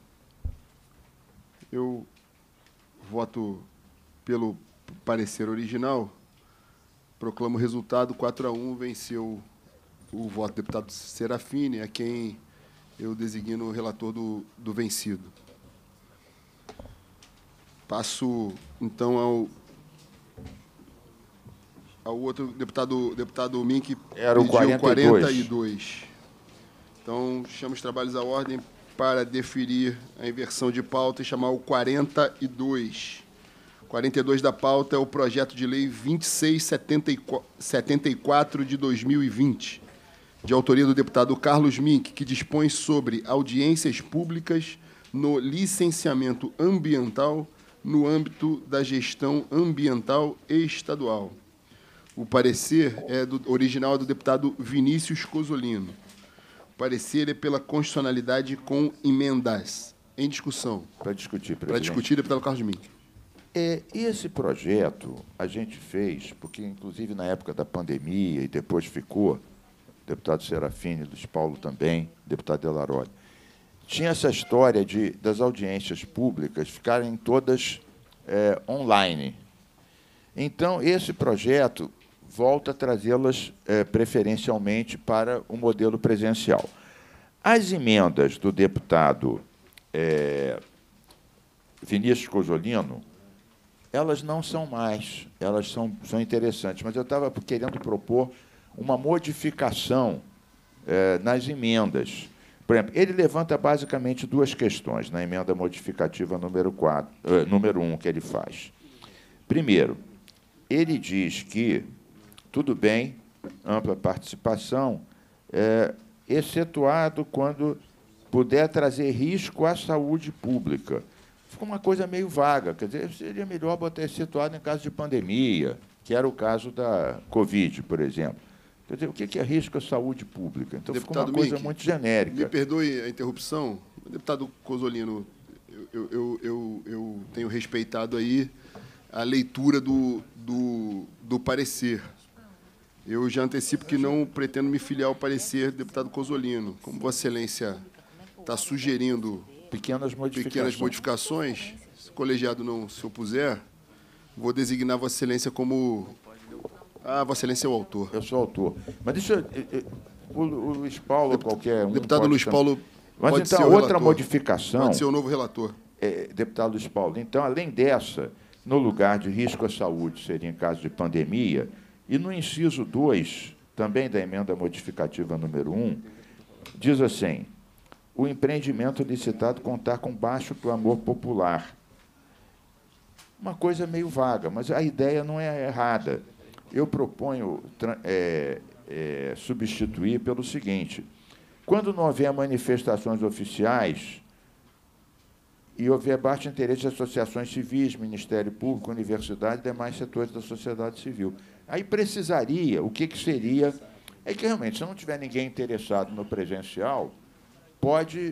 Eu voto pelo parecer original. Proclamo o resultado. quatro a um, venceu o voto do deputado Serafini, a quem eu designo o relator do, do vencido. Passo, então, ao, ao outro deputado, deputado Mink, Era o pediu quarenta e dois. quarenta e dois. Então, chamo os trabalhos à ordem para deferir a inversão de pauta e chamar o quarenta e dois. quarenta e dois da pauta é o projeto de lei vinte e seis setenta e quatro de dois mil e vinte, de autoria do deputado Carlos Mink, que dispõe sobre audiências públicas no licenciamento ambiental no âmbito da gestão ambiental estadual. O parecer é do, original é do deputado Vinícius Cosolino. O parecer é pela constitucionalidade com emendas. Em discussão. Para discutir, presidente. Para discutir, deputado Carlos Mink. É, esse projeto a gente fez, porque, inclusive, na época da pandemia, e depois ficou, deputado Serafini, Luiz Paulo também, deputado Delaroli, tinha essa história de, das audiências públicas ficarem todas é, online. Então, esse projeto volta a trazê-las é, preferencialmente para o modelo presencial. As emendas do deputado é, Vinícius Cosolino, elas não são mais, elas são, são interessantes, mas eu estava querendo propor uma modificação é, nas emendas. Por exemplo, ele levanta basicamente duas questões na emenda modificativa número, quatro, uh, número um que ele faz. Primeiro, ele diz que, tudo bem, ampla participação, é, excetuado quando puder trazer risco à saúde pública. Ficou uma coisa meio vaga, quer dizer, seria melhor botar excetuado em caso de pandemia, que era o caso da Covid, por exemplo. Quer dizer, o que é risco à saúde pública? Então, Deputado ficou uma coisa Mink, muito genérica. Me perdoe a interrupção. Deputado Cosolino, eu, eu, eu, eu tenho respeitado aí a leitura do, do, do parecer. Eu já antecipo que não pretendo me filiar ao parecer do deputado Cosolino. Como Vossa Excelência está sugerindo pequenas modificações. pequenas modificações, se o colegiado não se opuser, vou designar Vossa Excelência como... Ah, Vossa Excelência é o autor. Eu sou autor. Mas deixa eu... O, o Luiz Paulo, Deputado, qualquer um... Deputado Luiz também. Paulo Mas, pode então, ser o outra relator. modificação... Pode ser o novo relator. É, deputado Luiz Paulo, então, além dessa, no lugar de risco à saúde, seria em caso de pandemia, e no inciso dois, também da emenda modificativa número um, diz assim, o empreendimento licitado contar com baixo clamor popular. Uma coisa meio vaga, mas a ideia não é errada. Eu proponho é, é, substituir pelo seguinte, quando não houver manifestações oficiais e houver baixo interesse de associações civis, Ministério Público, universidade e demais setores da sociedade civil. Aí precisaria, o que, que seria... É que, realmente, se não tiver ninguém interessado no presencial, pode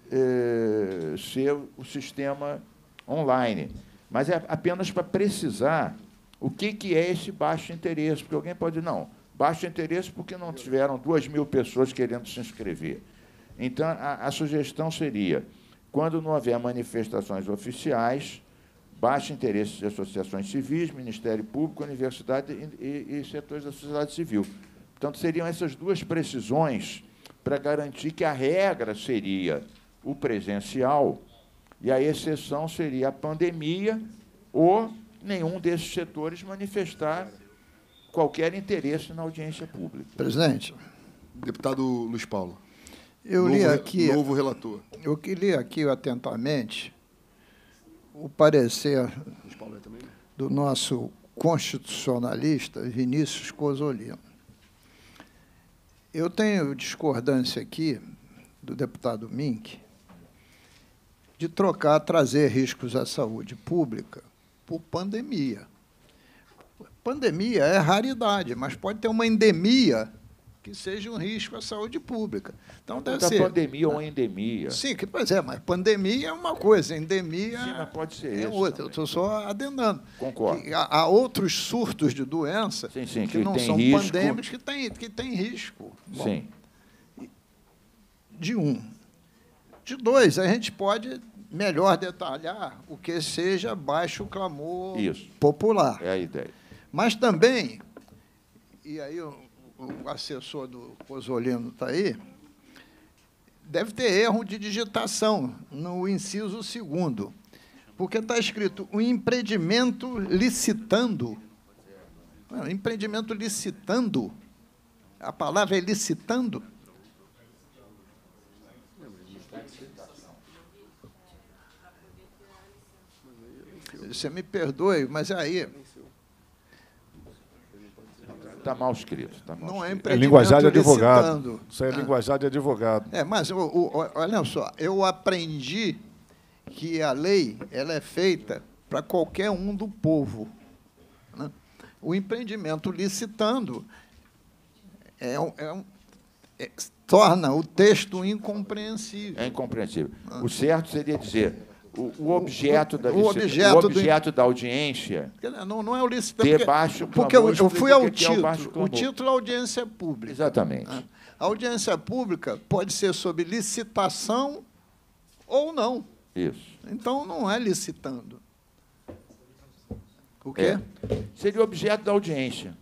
é, ser o sistema online. Mas é apenas para precisar o que, que é esse baixo interesse. Porque alguém pode dizer, não, baixo interesse porque não tiveram duas mil pessoas querendo se inscrever. Então, a, a sugestão seria, quando não houver manifestações oficiais, baixo interesse de associações civis, Ministério Público, universidade e, e, e setores da sociedade civil. Portanto, seriam essas duas precisões para garantir que a regra seria o presencial e a exceção seria a pandemia ou nenhum desses setores manifestar qualquer interesse na audiência pública. Presidente. Deputado Luiz Paulo. Eu novo, li aqui... Novo relator. Eu li aqui atentamente o parecer Luiz Paulo é também? do nosso constitucionalista Vinícius Cosolino. Eu tenho discordância aqui do deputado Mink de trocar, trazer riscos à saúde pública por pandemia. Pandemia é raridade, mas pode ter uma endemia que seja um risco à saúde pública. Então, deve Da ser... pandemia ou endemia. Sim, que, pois é, mas pandemia é uma coisa, endemia Sim, mas pode ser é isso outra. também. Eu estou só adendando. Concordo. Que há, há outros surtos de doença Sim, sim, que, que não tem são risco. pandêmicos que têm que tem risco. Bom, Sim. de um. De dois, a gente pode melhor detalhar o que seja baixo clamor Isso. popular. É a ideia. Mas também, e aí o, o assessor do Pozzolino está aí, deve ter erro de digitação no inciso segundo, porque está escrito o empreendimento licitando. Não, empreendimento licitando, a palavra é licitando. Você me perdoe, mas aí Está mal escrito. Tá mal não é escrito. É empreendimento linguajar de advogado. licitando. Isso aí é Ah. linguajar de advogado. É, mas o, o, olha só, eu aprendi que a lei ela é feita para qualquer um do povo, né? O empreendimento licitando é, um- é um- é- torna o texto incompreensível. É incompreensível. O certo seria dizer o, o objeto, da, o licita- objeto o do- objeto da audiência. Não, não é o licitando. Ter porque- baixo Porque clamor, eu, eu fui explica ao o que é o baixo título. O clamor. título é audiência pública. Exatamente. né? A audiência pública pode ser sob licitação ou não. Isso. Então, não é licitando. O quê? É. Seria objeto da audiência.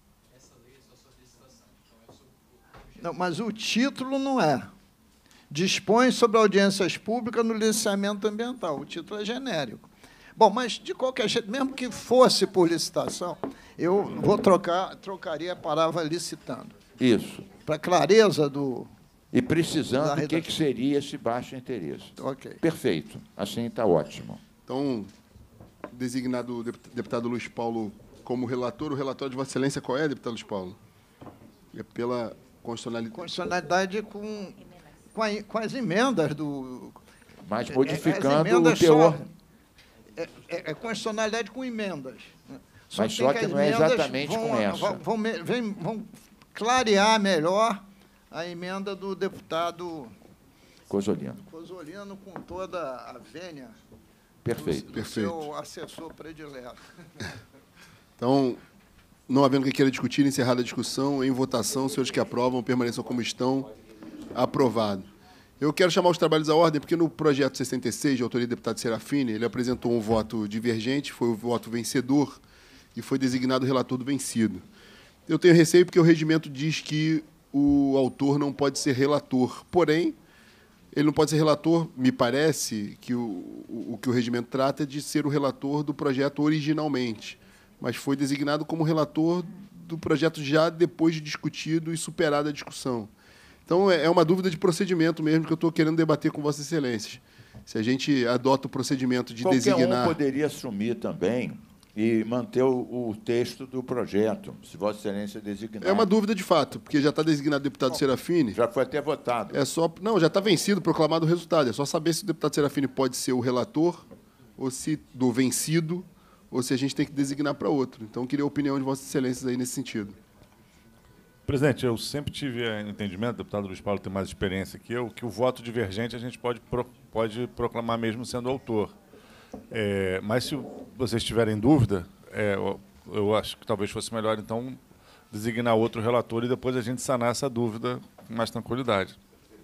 Não, mas o título não é. Dispõe sobre audiências públicas no licenciamento ambiental. O título é genérico. Bom, mas, de qualquer jeito, mesmo que fosse por licitação, eu vou trocar, trocaria a palavra licitando. Isso. Para clareza do... E Da precisando do que, redação. que seria esse baixo interesse. Ok. Perfeito. Assim está ótimo. Então, designado o dep- deputado Luiz Paulo como relator, o relatório de Vossa Excelência qual é, deputado Luiz Paulo? É pela constitucionalidade. Constitucionalidade com, com, a- com as emendas do... Mas É, modificando as emendas o teor. só- É, é, é constitucionalidade com emendas. né? Mas tem só que as não é emendas exatamente vão, com essa. Vão, vão, me- vem- vão clarear melhor a emenda do deputado Cosolino. Pozzolino com toda a vênia Perfeito. do Perfeito. seu assessor predileto. Então, não havendo que queira discutir, encerrada a discussão, em votação, os senhores que aprovam permaneçam como estão. Aprovado. Eu quero chamar os trabalhos à ordem, porque no projeto sessenta e seis, de autoria do deputado Serafini, ele apresentou um voto divergente, foi o voto vencedor e foi designado relator do vencido. Eu tenho receio porque o regimento diz que o autor não pode ser relator. Porém, ele não pode ser relator, me parece, que o, o, o que o regimento trata é de ser o relator do projeto originalmente, mas foi designado como relator do projeto já depois de discutido e superada a discussão. Então, é é uma dúvida de procedimento mesmo que eu estou querendo debater com Vossas Excelências. Se a gente adota o procedimento de Qualquer designar... um poderia assumir também e manter o, o texto do projeto, se Vossa Excelência designar. É uma dúvida de fato, porque já está designado o deputado Serafini. Já foi até votado. É só, não, já está vencido, proclamado o resultado. É só saber se o deputado Serafini pode ser o relator, ou se do vencido, ou se a gente tem que designar para outro. Então, eu queria a opinião de Vossas Excelências aí nesse sentido. Presidente, eu sempre tive eh, entendimento, o deputado Luiz Paulo tem mais experiência que eu, que o voto divergente a gente pode, pro, pode proclamar mesmo sendo autor. É, mas se vocês tiverem dúvida, é, eu, eu acho que talvez fosse melhor, então, designar outro relator e depois a gente sanar essa dúvida com mais tranquilidade.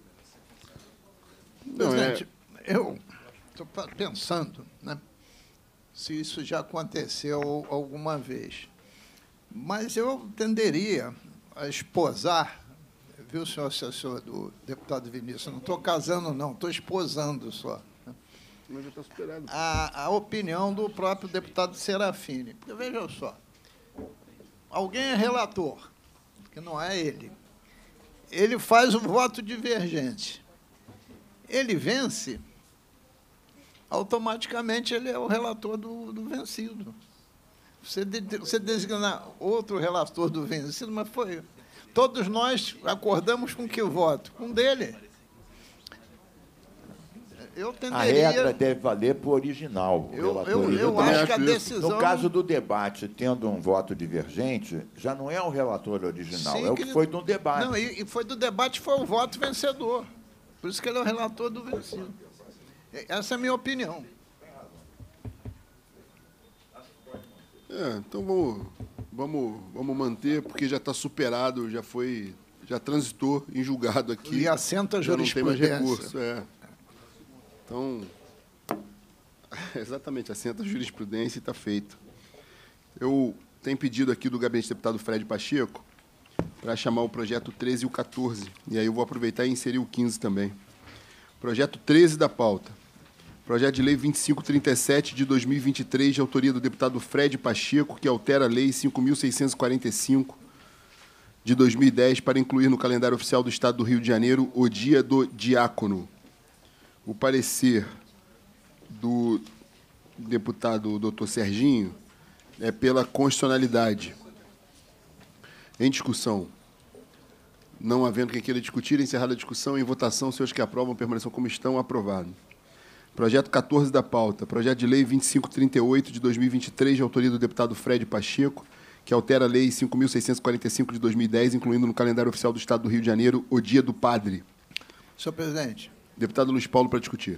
Não, é- Presidente, eu estou pensando, né, se isso já aconteceu alguma vez. Mas eu tenderia a esposar, viu, senhor assessor do deputado Vinícius? Não estou casando, não, estou esposando só. né, Mas já está superado. A, a opinião do próprio deputado Serafini. Porque, veja só, alguém é relator, que não é ele. Ele faz o voto divergente. Ele vence, automaticamente ele é o relator do, do vencido. Você, de, você designar outro relator do vencido, mas foi. Todos nós acordamos com que voto? Com dele. Eu A tenderia... regra deve valer para o original. o Eu, relator eu, eu original. acho que a acho isso. decisão... No caso do debate, tendo um voto divergente, já não é o relator original, Sim, é o que que ele- foi no debate. Não, e, e foi do debate, foi o voto vencedor. Por isso que ele é o relator do vencido. Essa é a minha opinião. É, então vamos, vamos, vamos manter, porque já está superado, já foi, já transitou em julgado aqui. E assenta a já não tem mais jurisprudência. recurso. É. Então, exatamente, assenta a jurisprudência e está feito. Eu tenho pedido aqui do gabinete do deputado Fred Pacheco para chamar o projeto treze e o quatorze, e aí eu vou aproveitar e inserir o quinze também. Projeto treze da pauta. Projeto de Lei vinte e cinco trinta e sete de dois mil e vinte e três, de autoria do deputado Fred Pacheco, que altera a Lei cinco mil seiscentos e quarenta e cinco de dois mil e dez para incluir no calendário oficial do Estado do Rio de Janeiro o Dia do Diácono. O parecer do deputado doutor Serginho é pela constitucionalidade. Em discussão. Não havendo quem queira discutir, encerrada a discussão, em votação, os senhores que aprovam permaneçam como estão, aprovado. Projeto quatorze da pauta. Projeto de Lei vinte e cinco trinta e oito de dois mil e vinte e três, de autoria do deputado Fred Pacheco, que altera a Lei cinco mil seiscentos e quarenta e cinco de dois mil e dez, incluindo no calendário oficial do Estado do Rio de Janeiro o Dia do Padre. Senhor presidente, Deputado Luiz Paulo, para discutir.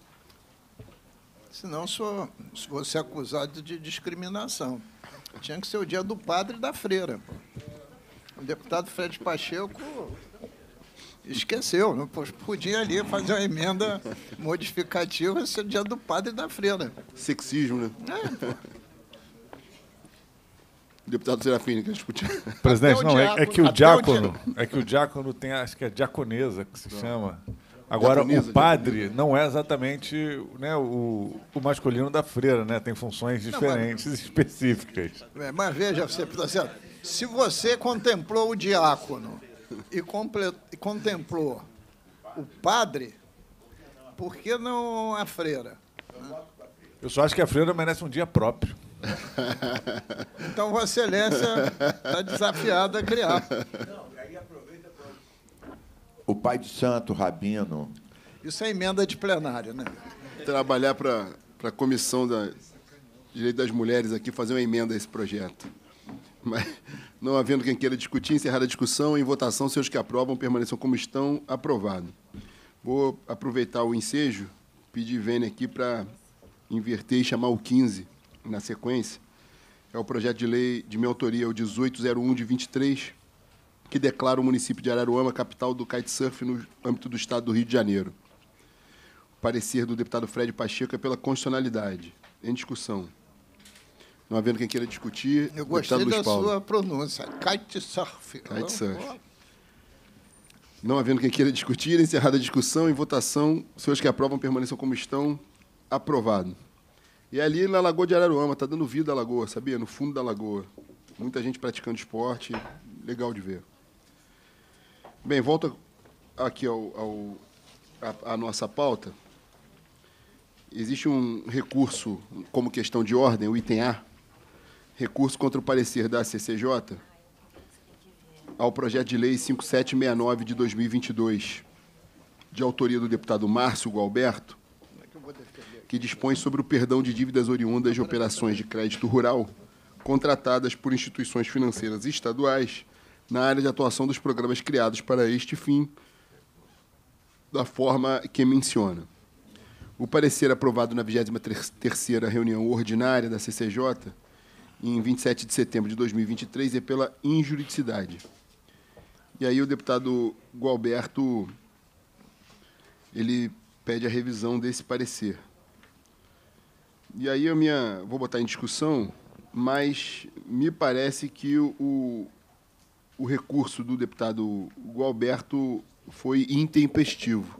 senão sou, vou ser acusado de discriminação. Tinha que ser o dia do padre e da freira. Pô. O deputado Fred Pacheco esqueceu, não podia ali fazer uma emenda modificativa e ser o dia do padre e da freira. Sexismo, né? É, pô. Deputado Serafini, quer discutir? Presidente, Até o não, é, é que o diácono- diácono, é que o diácono tem, acho que é diaconesa que se chama. Agora, Diaconisa, o padre não é exatamente, né, o, o masculino da freira, né? Tem funções diferentes e específicas. É, mas veja, você, você, se você contemplou o diácono e, comple- e contemplou o padre, por que não a freira? Eu só acho que a freira merece um dia próprio. Então, Vossa Excelência está desafiada a criar. O pai de santo, rabino, Isso é emenda de plenário, né? Trabalhar para a Comissão da Direito das Mulheres aqui, fazer uma emenda a esse projeto. Mas, não havendo quem queira discutir, encerrada a discussão, em votação, seus que aprovam permaneçam como estão, aprovado. Vou aproveitar o ensejo, pedir vênia aqui para inverter e chamar o quinze na sequência. É o projeto de lei de minha autoria, o dezoito zero um de vinte e três, que declara o município de Araruama capital do kitesurf no âmbito do Estado do Rio de Janeiro. O parecer do deputado Fred Pacheco é pela constitucionalidade. Em discussão. Não havendo quem queira discutir, Eu gostei deputado da Luiz Paulo. sua pronúncia. Kitesurf. Kitesurf. Não havendo quem queira discutir, encerrada a discussão, em votação, os senhores que aprovam permaneçam como estão, aprovado. E ali na Lagoa de Araruama, está dando vida à lagoa, sabia? No fundo da lagoa. Muita gente praticando esporte, legal de ver. Bem, volta aqui ao, ao, à, à nossa pauta. Existe um recurso, como questão de ordem, o item A, recurso contra o parecer da C C J ao projeto de lei cinco mil setecentos e sessenta e nove de dois mil e vinte e dois, de autoria do deputado Márcio Gualberto, que dispõe sobre o perdão de dívidas oriundas de operações de crédito rural contratadas por instituições financeiras estaduais na área de atuação dos programas criados para este fim, da forma que menciona. O parecer aprovado na vigésima terceira reunião ordinária da C C J, em vinte e sete de setembro de dois mil e vinte e três, é pela injuridicidade. E aí o deputado Gualberto, ele pede a revisão desse parecer. E aí eu minha, vou botar em discussão, mas me parece que o, o recurso do deputado Gualberto foi intempestivo.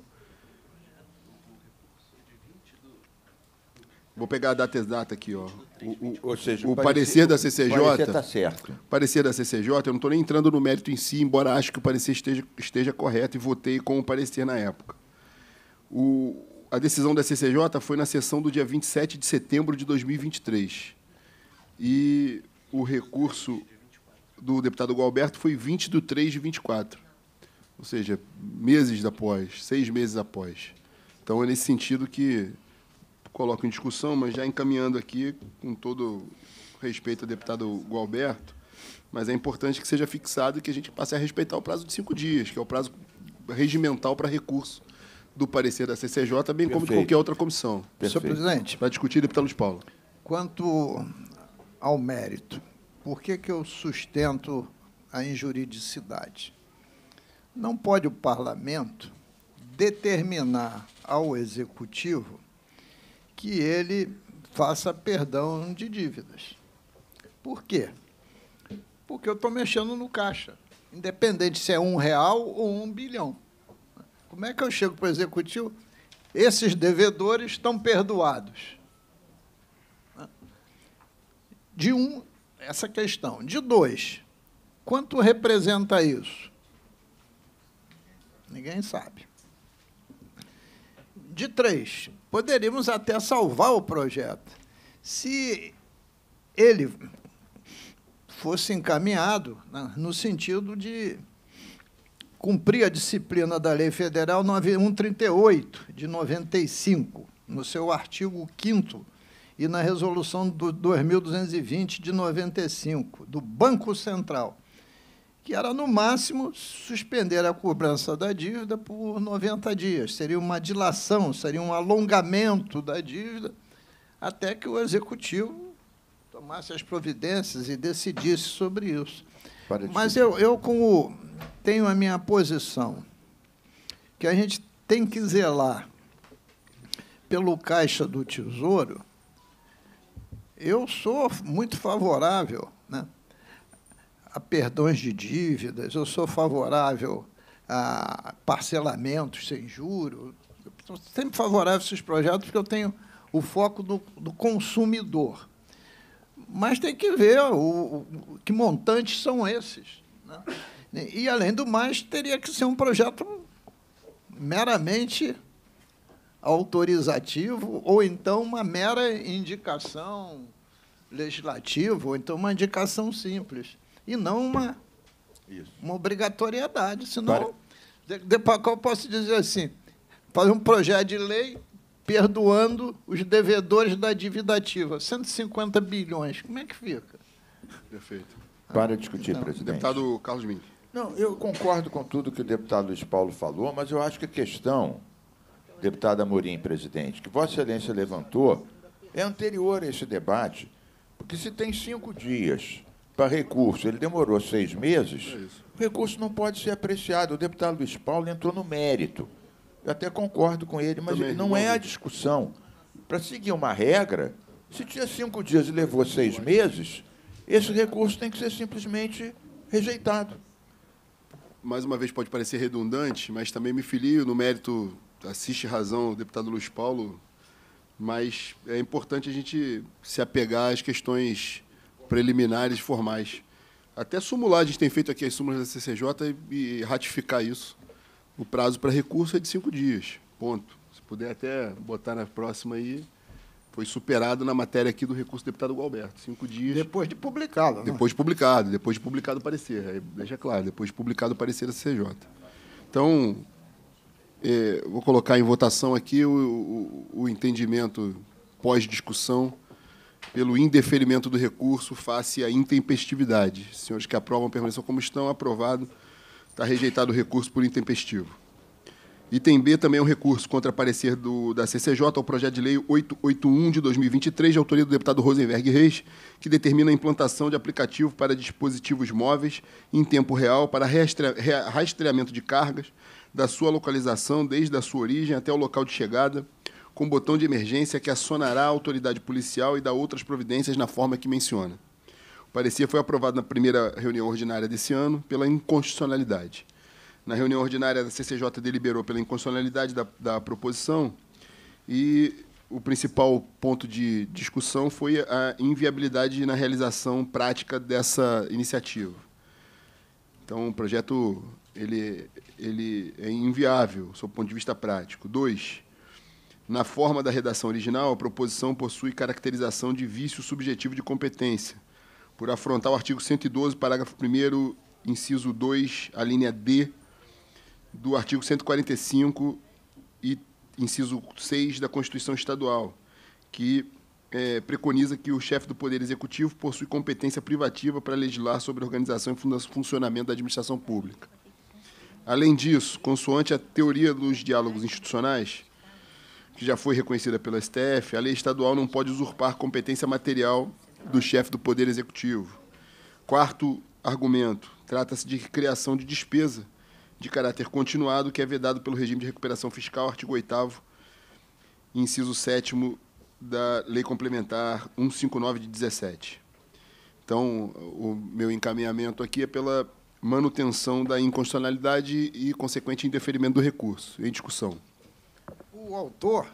Vou pegar a data exata aqui, ó. O, o, ou seja, o parecer da C C J. O parecer está certo. Parecer da C C J, eu não estou nem entrando no mérito em si, embora acho que o parecer esteja, esteja correto e votei com o parecer na época. O, a decisão da C C J foi na sessão do dia vinte e sete de setembro de dois mil e vinte e três. E o recurso do deputado Gualberto foi vinte de três de vinte e quatro. Ou seja, meses após, seis meses após. Então, é nesse sentido que coloco em discussão, mas já encaminhando aqui, com todo respeito ao deputado Gualberto, mas é importante que seja fixado e que a gente passe a respeitar o prazo de cinco dias, que é o prazo regimental para recurso do parecer da C C J, bem como de Perfeito. qualquer outra comissão. Senhor presidente, Para discutir, deputado Luiz Paulo. quanto ao mérito, por que que eu sustento a injuridicidade? Não pode o parlamento determinar ao executivo que ele faça perdão de dívidas. Por quê? Porque eu estou mexendo no caixa, independente se é um real ou um bilhão. Como é que eu chego para o executivo? Esses devedores estão perdoados. De um, essa questão. De dois, quanto representa isso? Ninguém sabe. De três, poderíamos até salvar o projeto se ele fosse encaminhado, né, no sentido de cumprir a disciplina da Lei Federal nove mil cento e trinta e oito, de noventa e cinco, no seu artigo quinto, e na Resolução do dois mil duzentos e vinte, de noventa e cinco, do Banco Central, que era, no máximo, suspender a cobrança da dívida por noventa dias. Seria uma dilação, seria um alongamento da dívida, até que o Executivo tomasse as providências e decidisse sobre isso. Mas eu, eu, como tenho a minha posição, que a gente tem que zelar pelo Caixa do Tesouro, eu sou muito favorável, né, a perdões de dívidas, eu sou favorável a parcelamentos sem juros, eu sou sempre favorável a esses projetos, porque eu tenho o foco do, do consumidor. Mas tem que ver o, o, que montantes são esses, né? E, além do mais, teria que ser um projeto meramente autorizativo, ou então uma mera indicação legislativa, ou então uma indicação simples, e não uma, uma obrigatoriedade. Senão, de, de para qual eu posso dizer assim, fazer um projeto de lei perdoando os devedores da dívida ativa, cento e cinquenta bilhões, como é que fica? Perfeito. Para discutir, Então, presidente. Deputado Carlos Mink. Não, eu concordo com tudo que o deputado Luiz Paulo falou, mas eu acho que a questão, deputado Amorim, presidente, que Vossa Excelência levantou, é anterior a esse debate, porque se tem cinco dias para recurso, ele demorou seis meses, o recurso não pode ser apreciado. O deputado Luiz Paulo entrou no mérito. Eu até concordo com ele, mas Também, não é a discussão. Para seguir uma regra, se tinha cinco dias e levou seis meses, esse recurso tem que ser simplesmente rejeitado. Mais uma vez pode parecer redundante, mas também me filio no mérito, assiste razão o deputado Luiz Paulo, mas é importante a gente se apegar às questões preliminares formais. Até sumular, a gente tem feito aqui as súmulas da C C J e, e ratificar isso. O prazo para recurso é de cinco dias, ponto. Se puder até botar na próxima aí, foi superado na matéria aqui do recurso do deputado Gualberto. Cinco dias. Depois de publicá-lo. Né? Depois de publicado, depois de publicado o parecer. Aí deixa claro, depois de publicado o parecer da C C J. Então, é, vou colocar em votação aqui o, o, o entendimento pós-discussão pelo indeferimento do recurso face à intempestividade. Senhores que aprovam, permaneçam como estão. Aprovado. Está rejeitado o recurso por intempestivo. Item B também é um recurso contra parecer do, da C C J ao projeto de lei oitocentos e oitenta e um de dois mil e vinte e três, de autoria do deputado Rosenberg Reis, que determina a implantação de aplicativo para dispositivos móveis em tempo real para rastre- rastreamento de cargas da sua localização desde a sua origem até o local de chegada, com botão de emergência que acionará a autoridade policial e dá outras providências na forma que menciona. O parecer foi aprovado na primeira reunião ordinária desse ano pela inconstitucionalidade. Na reunião ordinária, a C C J deliberou pela inconstitucionalidade da, da proposição e o principal ponto de discussão foi a inviabilidade na realização prática dessa iniciativa. Então, o projeto ele, ele é inviável, sob o ponto de vista prático. Dois, na forma da redação original, a proposição possui caracterização de vício subjetivo de competência, por afrontar o artigo cento e doze, parágrafo primeiro, inciso dois, a linha D, do artigo cento e quarenta e cinco e inciso seis da Constituição Estadual, que é, preconiza que o chefe do Poder Executivo possui competência privativa para legislar sobre a organização e fun- funcionamento da administração pública. Além disso, consoante a teoria dos diálogos institucionais, que já foi reconhecida pela S T F, a lei estadual não pode usurpar competência material do chefe do Poder Executivo. Quarto argumento, trata-se de criação de despesa de caráter continuado, que é vedado pelo regime de recuperação fiscal, artigo oitavo, inciso sétimo da Lei Complementar cento e cinquenta e nove de dezessete. Então, o meu encaminhamento aqui é pela manutenção da inconstitucionalidade e consequente indeferimento do recurso em discussão. O autor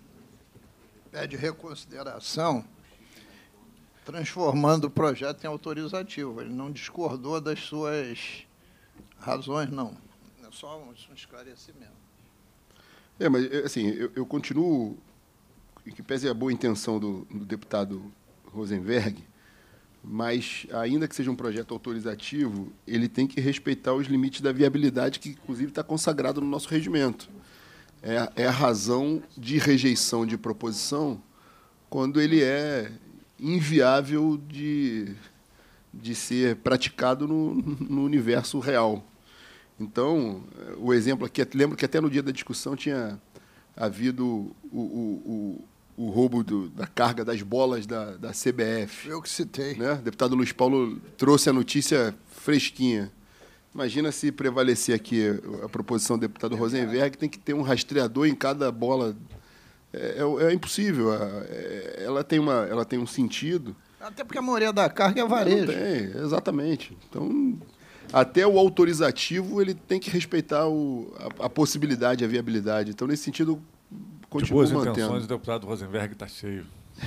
pede reconsideração, transformando o projeto em autorizativo. Ele não discordou das suas razões, não. É só um esclarecimento. É, mas, assim, eu, eu continuo, que pese a boa intenção do, do deputado Rosenberg, mas, ainda que seja um projeto autorizativo, ele tem que respeitar os limites da viabilidade, que, inclusive, está consagrado no nosso regimento. É, é a razão de rejeição de proposição quando ele é inviável de, de ser praticado no, no universo real. Então, o exemplo aqui, lembro que até no dia da discussão tinha havido o, o, o, o roubo do, da carga das bolas da, da C B F. Eu que citei. Né? O deputado Luiz Paulo trouxe a notícia fresquinha. Imagina se prevalecer aqui a proposição do deputado Rosenberg, tem que ter um rastreador em cada bola. É, é, é impossível. É, ela, tem uma, ela tem um sentido. Até porque a maioria da carga é varejo. Não tem, exatamente. Então, até o autorizativo ele tem que respeitar o, a, a possibilidade, a viabilidade. Então, nesse sentido, continuo de boas mantendo. intenções, o deputado Rosenberg está cheio.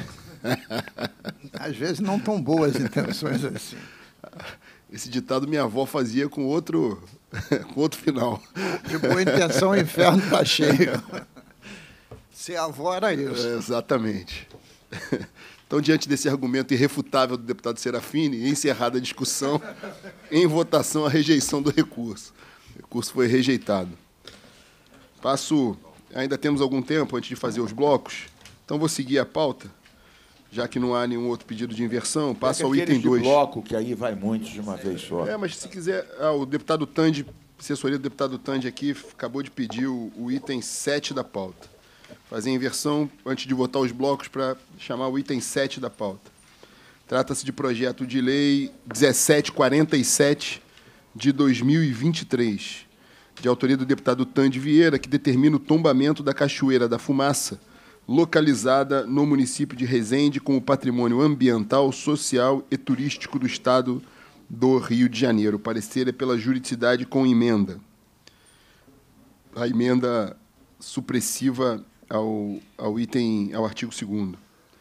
Às vezes não tão boas intenções assim. Esse ditado minha avó fazia com outro, com outro final. De boa intenção, o inferno está cheio. Se a avó era isso. É, exatamente. Então, diante desse argumento irrefutável do deputado Serafini, encerrada a discussão, em votação a rejeição do recurso. O recurso foi rejeitado. Passo, ainda temos algum tempo antes de fazer os blocos, então vou seguir a pauta, já que não há nenhum outro pedido de inversão, passo ao item dois. bloco, que aí vai muitos de uma vez só. É, mas se quiser, ah, o deputado Tandi, assessoria do deputado Tandi aqui, acabou de pedir o, o item sete da pauta. Fazer a inversão antes de votar os blocos para chamar o item sete da pauta. Trata-se de projeto de lei dezessete quarenta e sete de dois mil e vinte e três, de autoria do deputado Tandi Vieira, que determina o tombamento da Cachoeira da Fumaça, localizada no município de Resende, com o patrimônio ambiental, social e turístico do Estado do Rio de Janeiro. O parecer é pela juridicidade com emenda. A emenda supressiva ao, ao item, ao artigo segundo.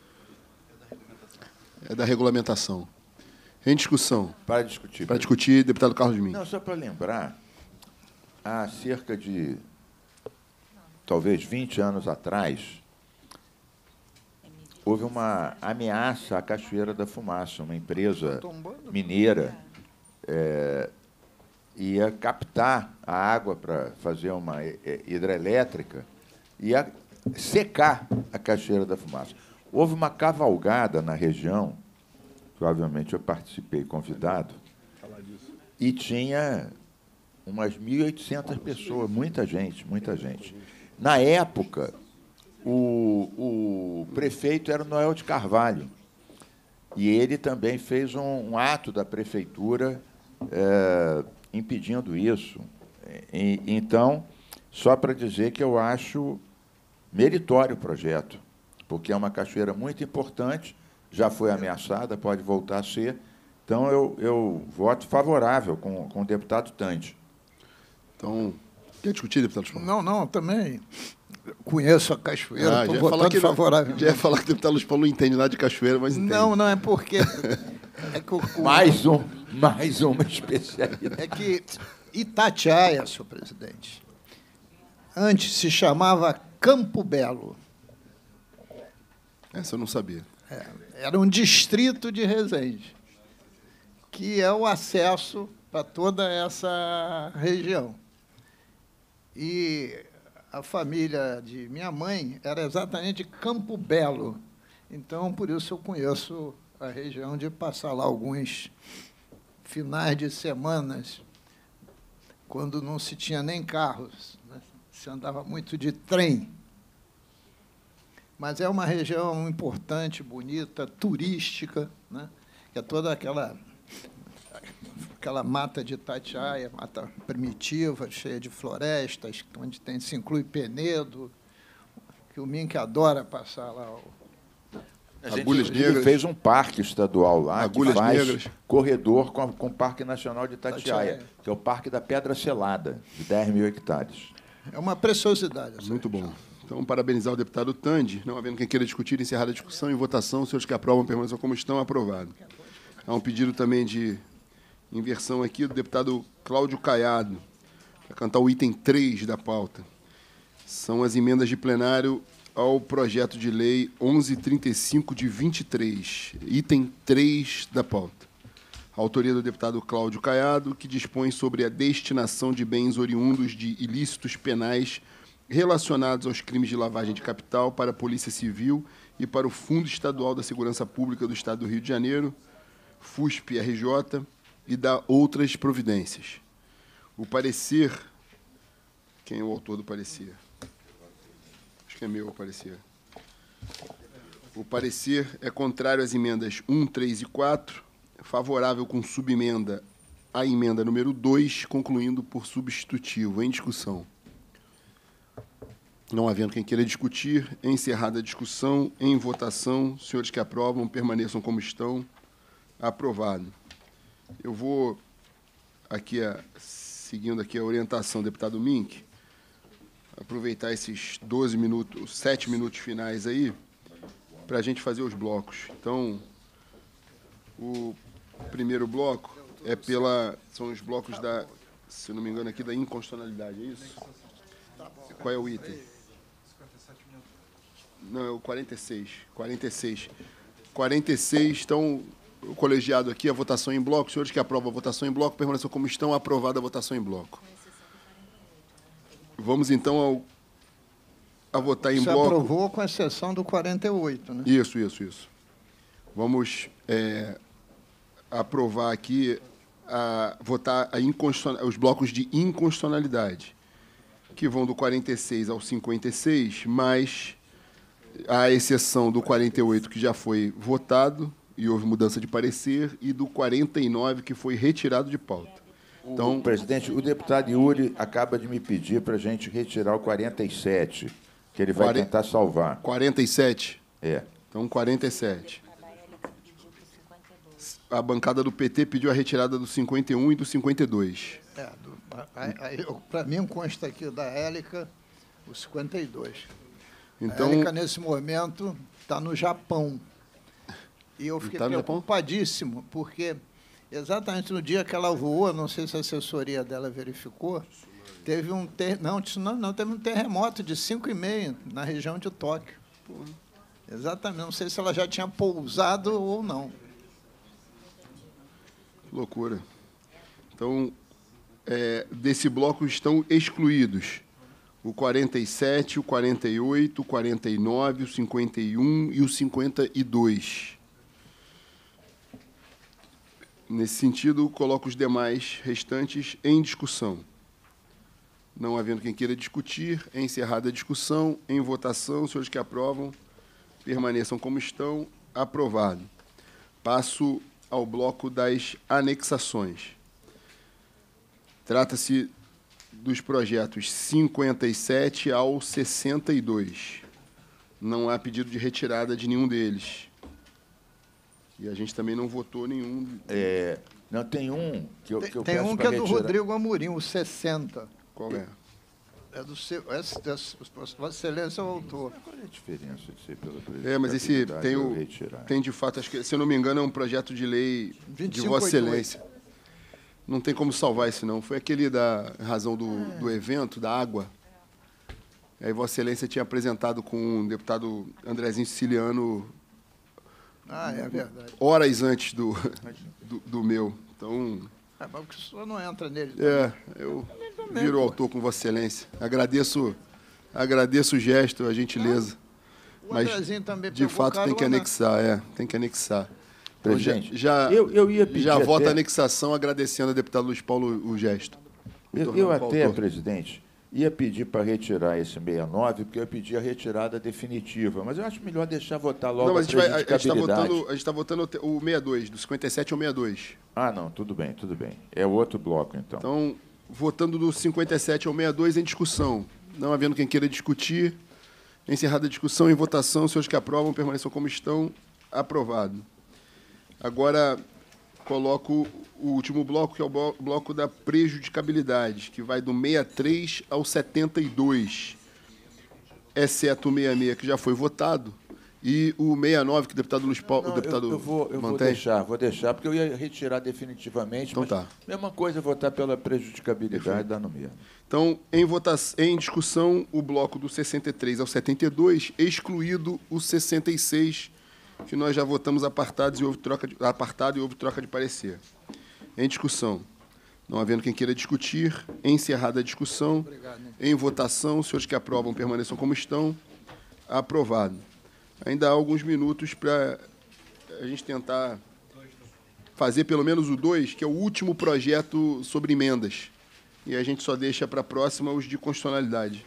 É da regulamentação. Em discussão. Para discutir. Para discutir, deputado Carlos Mim. Não, só para lembrar, há cerca de, talvez, vinte anos atrás, houve uma ameaça à Cachoeira da Fumaça, uma empresa mineira é, ia captar a água para fazer uma hidrelétrica e ia secar a Cachoeira da Fumaça. Houve uma cavalgada na região, que obviamente eu participei convidado, e tinha umas mil e oitocentas pessoas, muita gente, muita gente. Na época, O, o prefeito era o Noel de Carvalho, e ele também fez um, um ato da prefeitura é, impedindo isso. E, então, só para dizer que eu acho meritório o projeto, porque é uma cachoeira muito importante, já foi ameaçada, pode voltar a ser. Então, eu, eu voto favorável com, com o deputado Tandi. Então, quer discutir, deputado Luiz Paulo? Não, não, também conheço a cachoeira, Ah, estou já ia falar votando que não- favorável. Já ia falar que o deputado Luiz Paulo não entende nada de cachoeira, mas entende. Não, não, é porque... É que, o, o- Mais, um, mais uma especialidade. é que Itatiaia, senhor presidente, antes se chamava Campo Belo. Essa eu não sabia. É, era um distrito de Resende, que é o acesso para toda essa região. E a família de minha mãe era exatamente de Campo Belo. Então, por isso eu conheço a região de passar lá alguns finais de semanas, quando não se tinha nem carros, né? Se andava muito de trem. Mas é uma região importante, bonita, turística, né? Que é toda aquela, aquela mata de Itatiaia, mata primitiva, cheia de florestas, onde tem, se inclui Penedo, que o Mink adora passar lá. A gente, Agulhas inclusive, Negras. fez um parque estadual lá, Agulhas que faz Negras. corredor com, com o Parque Nacional de Itatiaia, Itatiaia. que é o Parque da Pedra Selada, de dez mil hectares. É uma preciosidade. essa Muito região. bom. Então, parabenizar o deputado Tandi. Não havendo quem queira discutir, encerrada a discussão e votação. Os senhores que aprovam permaneçam como estão, aprovado. Há um pedido também de inversão aqui do deputado Cláudio Caiado, para cantar o item três da pauta. São as emendas de plenário ao projeto de lei onze trinta e cinco de vinte e três, item três da pauta. A autoria do deputado Cláudio Caiado, que dispõe sobre a destinação de bens oriundos de ilícitos penais relacionados aos crimes de lavagem de capital para a Polícia Civil e para o Fundo Estadual da Segurança Pública do Estado do Rio de Janeiro, FUSP R J, e da outras providências. O parecer... Quem é o autor do parecer? Acho que é meu o parecer. O parecer é contrário às emendas um, três e quatro, favorável com subemenda à emenda número dois, concluindo por substitutivo. Em discussão. Não havendo quem queira discutir, encerrada a discussão, em votação, os senhores que aprovam permaneçam como estão. Aprovado. Eu vou, aqui, a, seguindo aqui a orientação do deputado Mink, aproveitar esses doze minutos, sete minutos finais aí, para a gente fazer os blocos. Então, o primeiro bloco é pela... São os blocos da, se não me engano, aqui da inconstitucionalidade, é isso? Qual é o item? Não, é o quarenta e seis. quarenta e seis. quarenta e seis, então, o colegiado aqui, a votação em bloco. Os senhores que aprovam a votação em bloco, permaneçam como estão, aprovada a votação em bloco. Vamos, então, ao, a votar em Você bloco. aprovou com exceção do quarenta e oito, né? Isso, isso, isso. Vamos é, aprovar aqui, a, votar a inconstitucional, os blocos de inconstitucionalidade, que vão do quarenta e seis ao cinquenta e seis, mais a exceção do quarenta e oito, que já foi votado e houve mudança de parecer, e do quarenta e nove, que foi retirado de pauta. Então, o presidente, o deputado Yuri acaba de me pedir para a gente retirar o quarenta e sete, que ele vai Quaren- tentar salvar. quarenta e sete? É. Então, quarenta e sete. A bancada do P T pediu a retirada do cinquenta e um e do cinquenta e dois. É, para mim consta aqui da Élica o cinquenta e dois. Então, A Élica, nesse momento, está no Japão. E eu fiquei Tá no Japão? preocupadíssimo, porque exatamente no dia que ela voou, não sei se a assessoria dela verificou, teve um ter... não, não, não, teve um terremoto de cinco e meio na região de Tóquio. Exatamente, não sei se ela já tinha pousado ou não. loucura. Então, é, desse bloco estão excluídos o quarenta e sete, o quarenta e oito, o quarenta e nove, o cinquenta e um e o cinquenta e dois. Nesse sentido, coloco os demais restantes em discussão. Não havendo quem queira discutir, é encerrada a discussão, em votação, os senhores que aprovam, permaneçam como estão, aprovado. Passo ao bloco das anexações. Trata-se dos projetos cinquenta e sete ao sessenta e dois. Não há pedido de retirada de nenhum deles. E a gente também não votou nenhum. É, não, tem um que eu, Tem, que eu tem peço um que pra é do retirar. Rodrigo Amorim, o sessenta. Qual é? É do seu. Esse, esse, Vossa Excelência é o autor. Qual é a diferença de ser pela É, mas esse tem, ou o, retirar? tem de fato, acho que, se eu não me engano, é um projeto de lei vinte e de cinco Vossa oitenta e oito. Excelência. Não tem como salvar esse, não. Foi aquele da razão do, do evento, da água. Aí Vossa Excelência tinha apresentado com o deputado Andrezinho Siciliano Ah, é verdade. horas antes do, do, do meu. Então, É, mas o senhor não entra nele. é, eu viro o autor com Vossa Excelência. Agradeço Agradeço o gesto, a gentileza. O Mas, Andrezinho também de pegou fato, tem que carona. anexar, é. Tem que anexar. Então, já, Presidente, já, eu, eu ia pedir já voto até- a anexação, agradecendo ao deputado Luiz Paulo o gesto. Eu, Tornando eu até, coautor. presidente, ia pedir para retirar esse sessenta e nove, porque eu ia pedir a retirada definitiva. Mas eu acho melhor deixar votar logo Não, mas a gente vai- a a gente está prejudicabilidade. votando, a gente tá votando o sessenta e dois, do cinquenta e sete ao sessenta e dois. Ah, não, tudo bem, tudo bem. É outro bloco, então. Então, votando do cinquenta e sete ao sessenta e dois em discussão. Não havendo quem queira discutir, encerrada a discussão, em votação, os senhores que aprovam permaneçam como estão. Aprovado. Agora, coloco o último bloco, que é o blo- bloco da prejudicabilidade, que vai do sessenta e três ao setenta e dois, exceto o sessenta e seis, que já foi votado, e o sessenta e nove, que o deputado Luiz Paulo... Não, o deputado eu, eu vou, eu vou mantém. deixar, vou deixar, porque eu ia retirar definitivamente. Então mas tá. Mesma coisa, votar pela prejudicabilidade, dá no mesmo. Então, em, vota em discussão, o bloco do sessenta e três ao setenta e dois, excluído o sessenta e seis, que nós já votamos apartados e houve troca de, apartado e houve troca de parecer. Em discussão, não havendo quem queira discutir, encerrada a discussão, Obrigado, né? em votação, os senhores que aprovam permaneçam como estão. Aprovado. Ainda há alguns minutos para a gente tentar fazer pelo menos o dois, que é o último projeto sobre emendas. E a gente só deixa para a próxima os de constitucionalidade.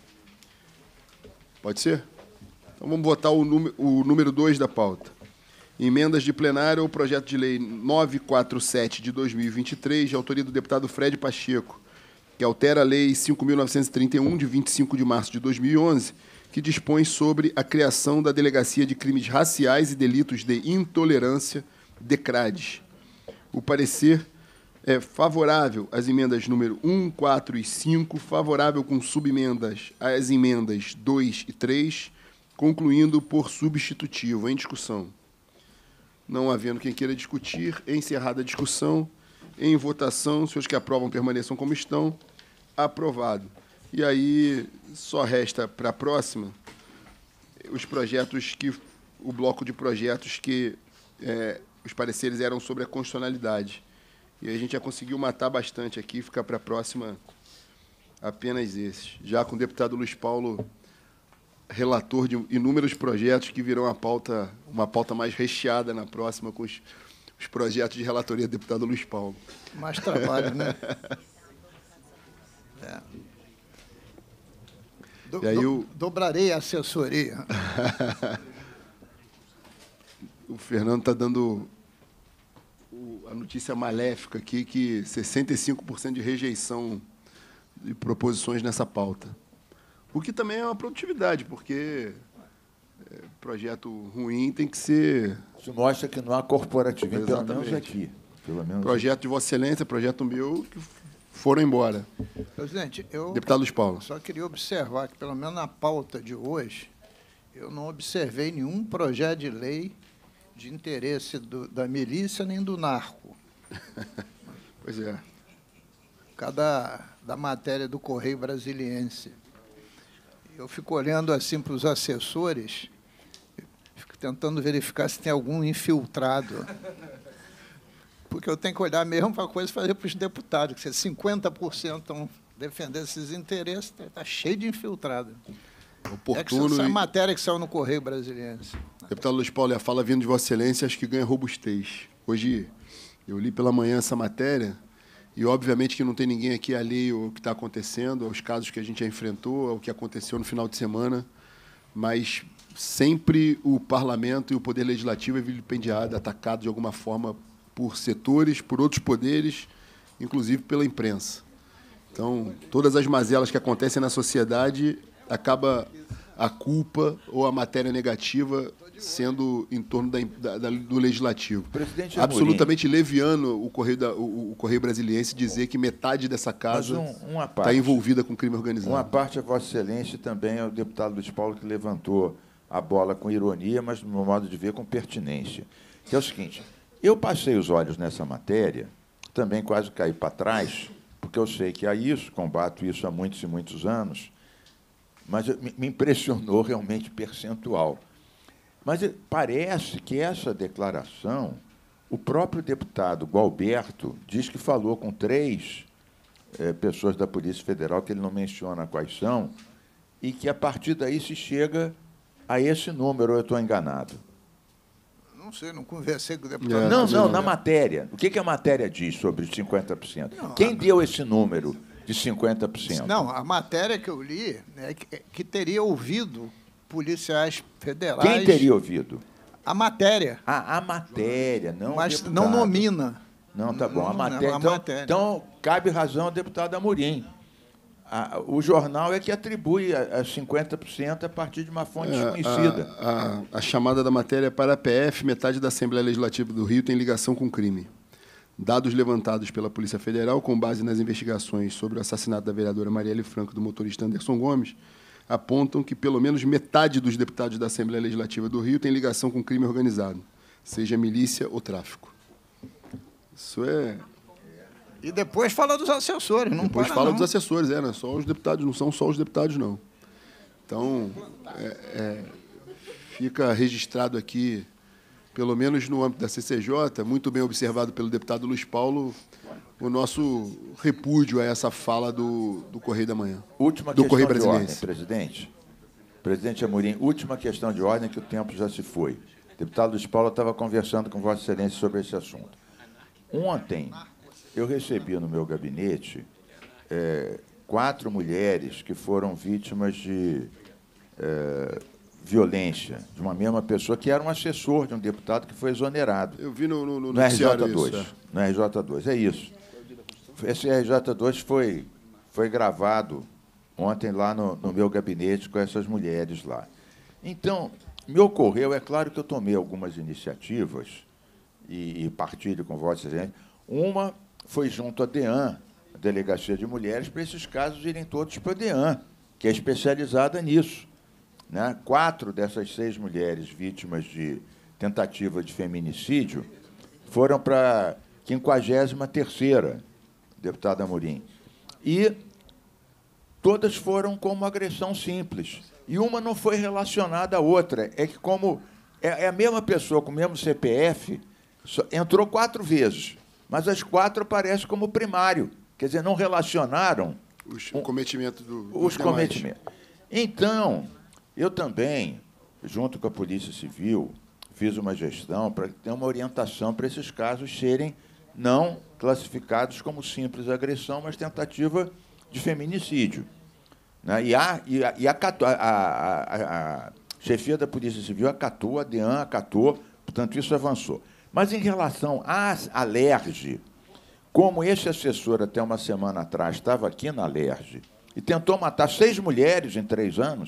Pode ser? Então vamos votar o número, o número dois da pauta. Emendas de plenário ao projeto de lei novecentos e quarenta e sete de dois mil e vinte e três, de autoria do deputado Fred Pacheco, que altera a lei cinco mil novecentos e trinta e um, de vinte e cinco de março de dois mil e onze, que dispõe sobre a criação da Delegacia de Crimes Raciais e Delitos de Intolerância, DECRADES. O parecer é favorável às emendas número um, quatro e cinco, favorável com subemendas às emendas dois e três, concluindo por substitutivo. Em discussão. Não havendo quem queira discutir, encerrada a discussão, em votação, os senhores que aprovam permaneçam como estão. Aprovado. E aí só resta para a próxima os projetos que... o bloco de projetos que é, os pareceres eram sobre a constitucionalidade. E a gente já conseguiu matar bastante aqui, ficar para a próxima apenas esses. Já com o deputado Luiz Paulo, relator de inúmeros projetos que virão a pauta, uma pauta mais recheada na próxima, com os, os projetos de relatoria do deputado Luiz Paulo. Mais trabalho, né? É. Do, E aí do, o- Dobrarei a assessoria. O Fernando está dando o- a notícia maléfica aqui, que sessenta e cinco por cento de rejeição de proposições nessa pauta. O que também é uma produtividade, porque é, projeto ruim tem que ser... Isso mostra que não há corporativismo, pelo menos Exatamente. aqui. Pelo menos Projeto de Vossa Excelência, projeto meu, que foram embora. Presidente, eu Deputado Luiz Paulo. só queria observar que, pelo menos na pauta de hoje, eu não observei nenhum projeto de lei de interesse do, da milícia nem do narco. Pois é. Cada da matéria do Correio Brasiliense. Eu fico olhando assim para os assessores, fico tentando verificar se tem algum infiltrado. Porque eu tenho que olhar mesmo para a coisa e fazer para os deputados, que cinquenta por cento estão defendendo esses interesses, está cheio de infiltrado. É que Oportuno. essa e- matéria que saiu no Correio Brasiliense. Deputado Luiz Paulo, e a fala vindo de Vossa Excelência, acho que ganha robustez. Hoje, eu li pela manhã essa matéria, e obviamente que não tem ninguém aqui alheio ao que está acontecendo, aos casos que a gente já enfrentou, ao que aconteceu no final de semana, mas sempre o parlamento e o poder legislativo é vilipendiado, atacado de alguma forma por setores, por outros poderes, inclusive pela imprensa. Então, todas as mazelas que acontecem na sociedade, acaba a culpa ou a matéria negativa sendo em torno da, da- da- do legislativo. Presidente Absolutamente leviano o Correio, da, o, o Correio Brasiliense dizer que metade dessa casa Mas um- uma está parte. envolvida com crime organizado. Uma parte é Vossa Excelência e também é o deputado Luiz Paulo que levantou a bola com ironia, mas, no meu modo de ver, com pertinência. Que é o seguinte, eu passei os olhos nessa matéria, também quase caí para trás, porque eu sei que há isso, combato isso há muitos e muitos anos, mas eu- me me impressionou realmente percentual. Mas eh, parece que essa declaração, o próprio deputado Gualberto diz que falou com três eh, pessoas da Polícia Federal, que ele não menciona quais são, e que, a partir daí, se chega a esse número, ou eu estou enganado? Não sei, não conversei com o deputado. É, Não, mas não, eu na não- matéria. O que, que a matéria diz sobre os cinquenta por cento? Não, Quem a- deu esse número de cinquenta por cento? Não, a matéria que eu li é que, que teria ouvido policiais federais. Quem teria ouvido? A matéria, Ah, a matéria, não o mas deputado. não nomina. Não, tá bom. A Não, matéria, a então, matéria. então, cabe razão ao deputado Amorim. A- o jornal é que atribui a, a cinquenta por cento a partir de uma fonte É, desconhecida. a, a, a chamada da matéria é para a P F, metade da Assembleia Legislativa do Rio tem ligação com crime. Dados levantados pela Polícia Federal, com base nas investigações sobre o assassinato da vereadora Marielle Franco e do motorista Anderson Gomes, apontam que pelo menos metade dos deputados da Assembleia Legislativa do Rio tem ligação com crime organizado, seja milícia ou tráfico. Isso é... E depois fala dos assessores, não Depois para, fala não. dos assessores, é, não é só os deputados, não são só os deputados, não. Então, é, é, fica registrado aqui, pelo menos no âmbito da C C J, muito bem observado pelo deputado Luiz Paulo, o nosso repúdio a essa fala do, do Correio da Manhã. Última do questão Correio de ordem, Brasiliense. presidente. Presidente Amorim, última questão de ordem, que o tempo já se foi. O deputado Luiz Paulo estava conversando com Vossa Excelência sobre esse assunto. Ontem, eu recebi no meu gabinete é, quatro mulheres que foram vítimas de é, violência, de uma mesma pessoa, que era um assessor de um deputado que foi exonerado. Eu vi no, no, no No R J noticiário dois. isso, é. No R J dois, é isso. Esse R J dois foi, foi gravado ontem lá no, no meu gabinete com essas mulheres lá. Então, me ocorreu, é claro que eu tomei algumas iniciativas e, e partilho com Vossa Excelência. Uma foi junto à DEAN, a Delegacia de Mulheres, para esses casos irem todos para a DEAN, que é especializada nisso. Né? Quatro dessas seis mulheres vítimas de tentativa de feminicídio foram para a quinquagésima terceira, deputado Amorim. E todas foram como agressão simples. E uma não foi relacionada à outra. É que, como é é a mesma pessoa com o mesmo C P F, só- entrou quatro vezes, mas as quatro aparecem como primário. Quer dizer, não relacionaram Os, o cometimento do, dos os demais. cometimentos. Então, eu também, junto com a Polícia Civil, fiz uma gestão para ter uma orientação para esses casos serem não classificados como simples agressão, mas tentativa de feminicídio. Né? E, a, e, a, e acatou, a, a, a, a chefia da Polícia Civil acatou, a DEAN acatou, portanto, isso avançou. Mas, em relação à Alerj, como esse assessor, até uma semana atrás, estava aqui na Alerj e tentou matar seis mulheres em três anos,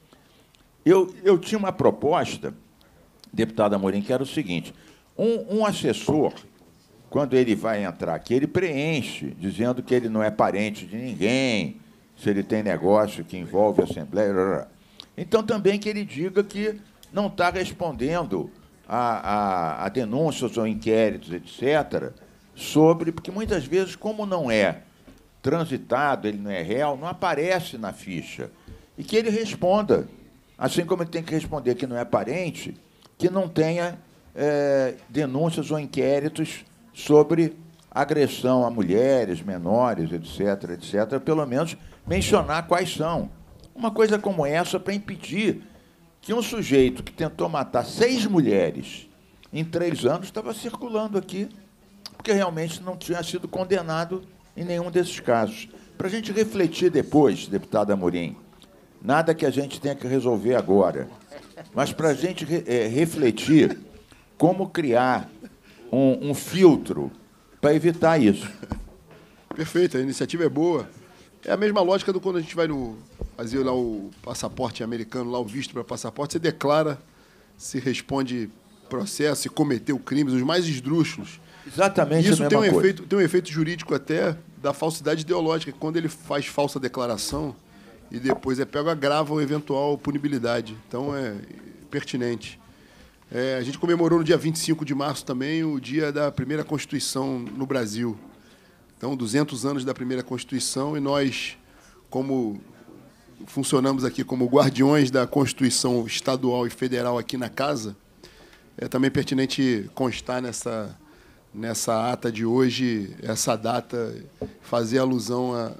eu, eu tinha uma proposta, deputado Amorim, que era o seguinte: um, um assessor, quando ele vai entrar aqui, ele preenche, dizendo que ele não é parente de ninguém, se ele tem negócio que envolve a Assembleia. Então, também que ele diga que não está respondendo a, a, a denúncias ou inquéritos, etcétera, sobre... Porque, muitas vezes, como não é transitado, ele não é réu, não aparece na ficha. E que ele responda, assim como ele tem que responder que não é parente, que não tenha é, denúncias ou inquéritos sobre agressão a mulheres, menores, etc, etcétera, pelo menos mencionar quais são. Uma coisa como essa para impedir que um sujeito que tentou matar seis mulheres em três anos estava circulando aqui, porque realmente não tinha sido condenado em nenhum desses casos. Para a gente refletir depois, deputado Amorim, nada que a gente tenha que resolver agora, mas para a gente é, refletir como criar um, um filtro para evitar isso. Perfeito, a iniciativa é boa. É a mesma lógica do quando a gente vai no, fazer lá o passaporte americano, lá o visto para passaporte, você declara, se responde processo, se cometeu crimes, os mais esdrúxulos. Exatamente Isso a tem mesma um, coisa. efeito, tem um efeito jurídico até da falsidade ideológica, quando ele faz falsa declaração e depois é pego, agrava a eventual punibilidade. Então, é pertinente. É, a gente comemorou no dia vinte e cinco de março também o dia da primeira Constituição no Brasil. Então, duzentos anos da primeira Constituição, e nós, como funcionamos aqui como guardiões da Constituição estadual e federal aqui na casa, é também pertinente constar nessa, nessa ata de hoje, essa data, fazer alusão a,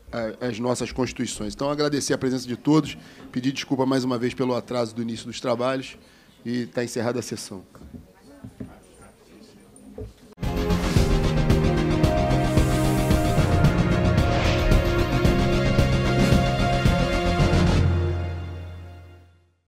as nossas constituições. Então, agradecer a presença de todos, pedir desculpa mais uma vez pelo atraso do início dos trabalhos e está encerrada a sessão.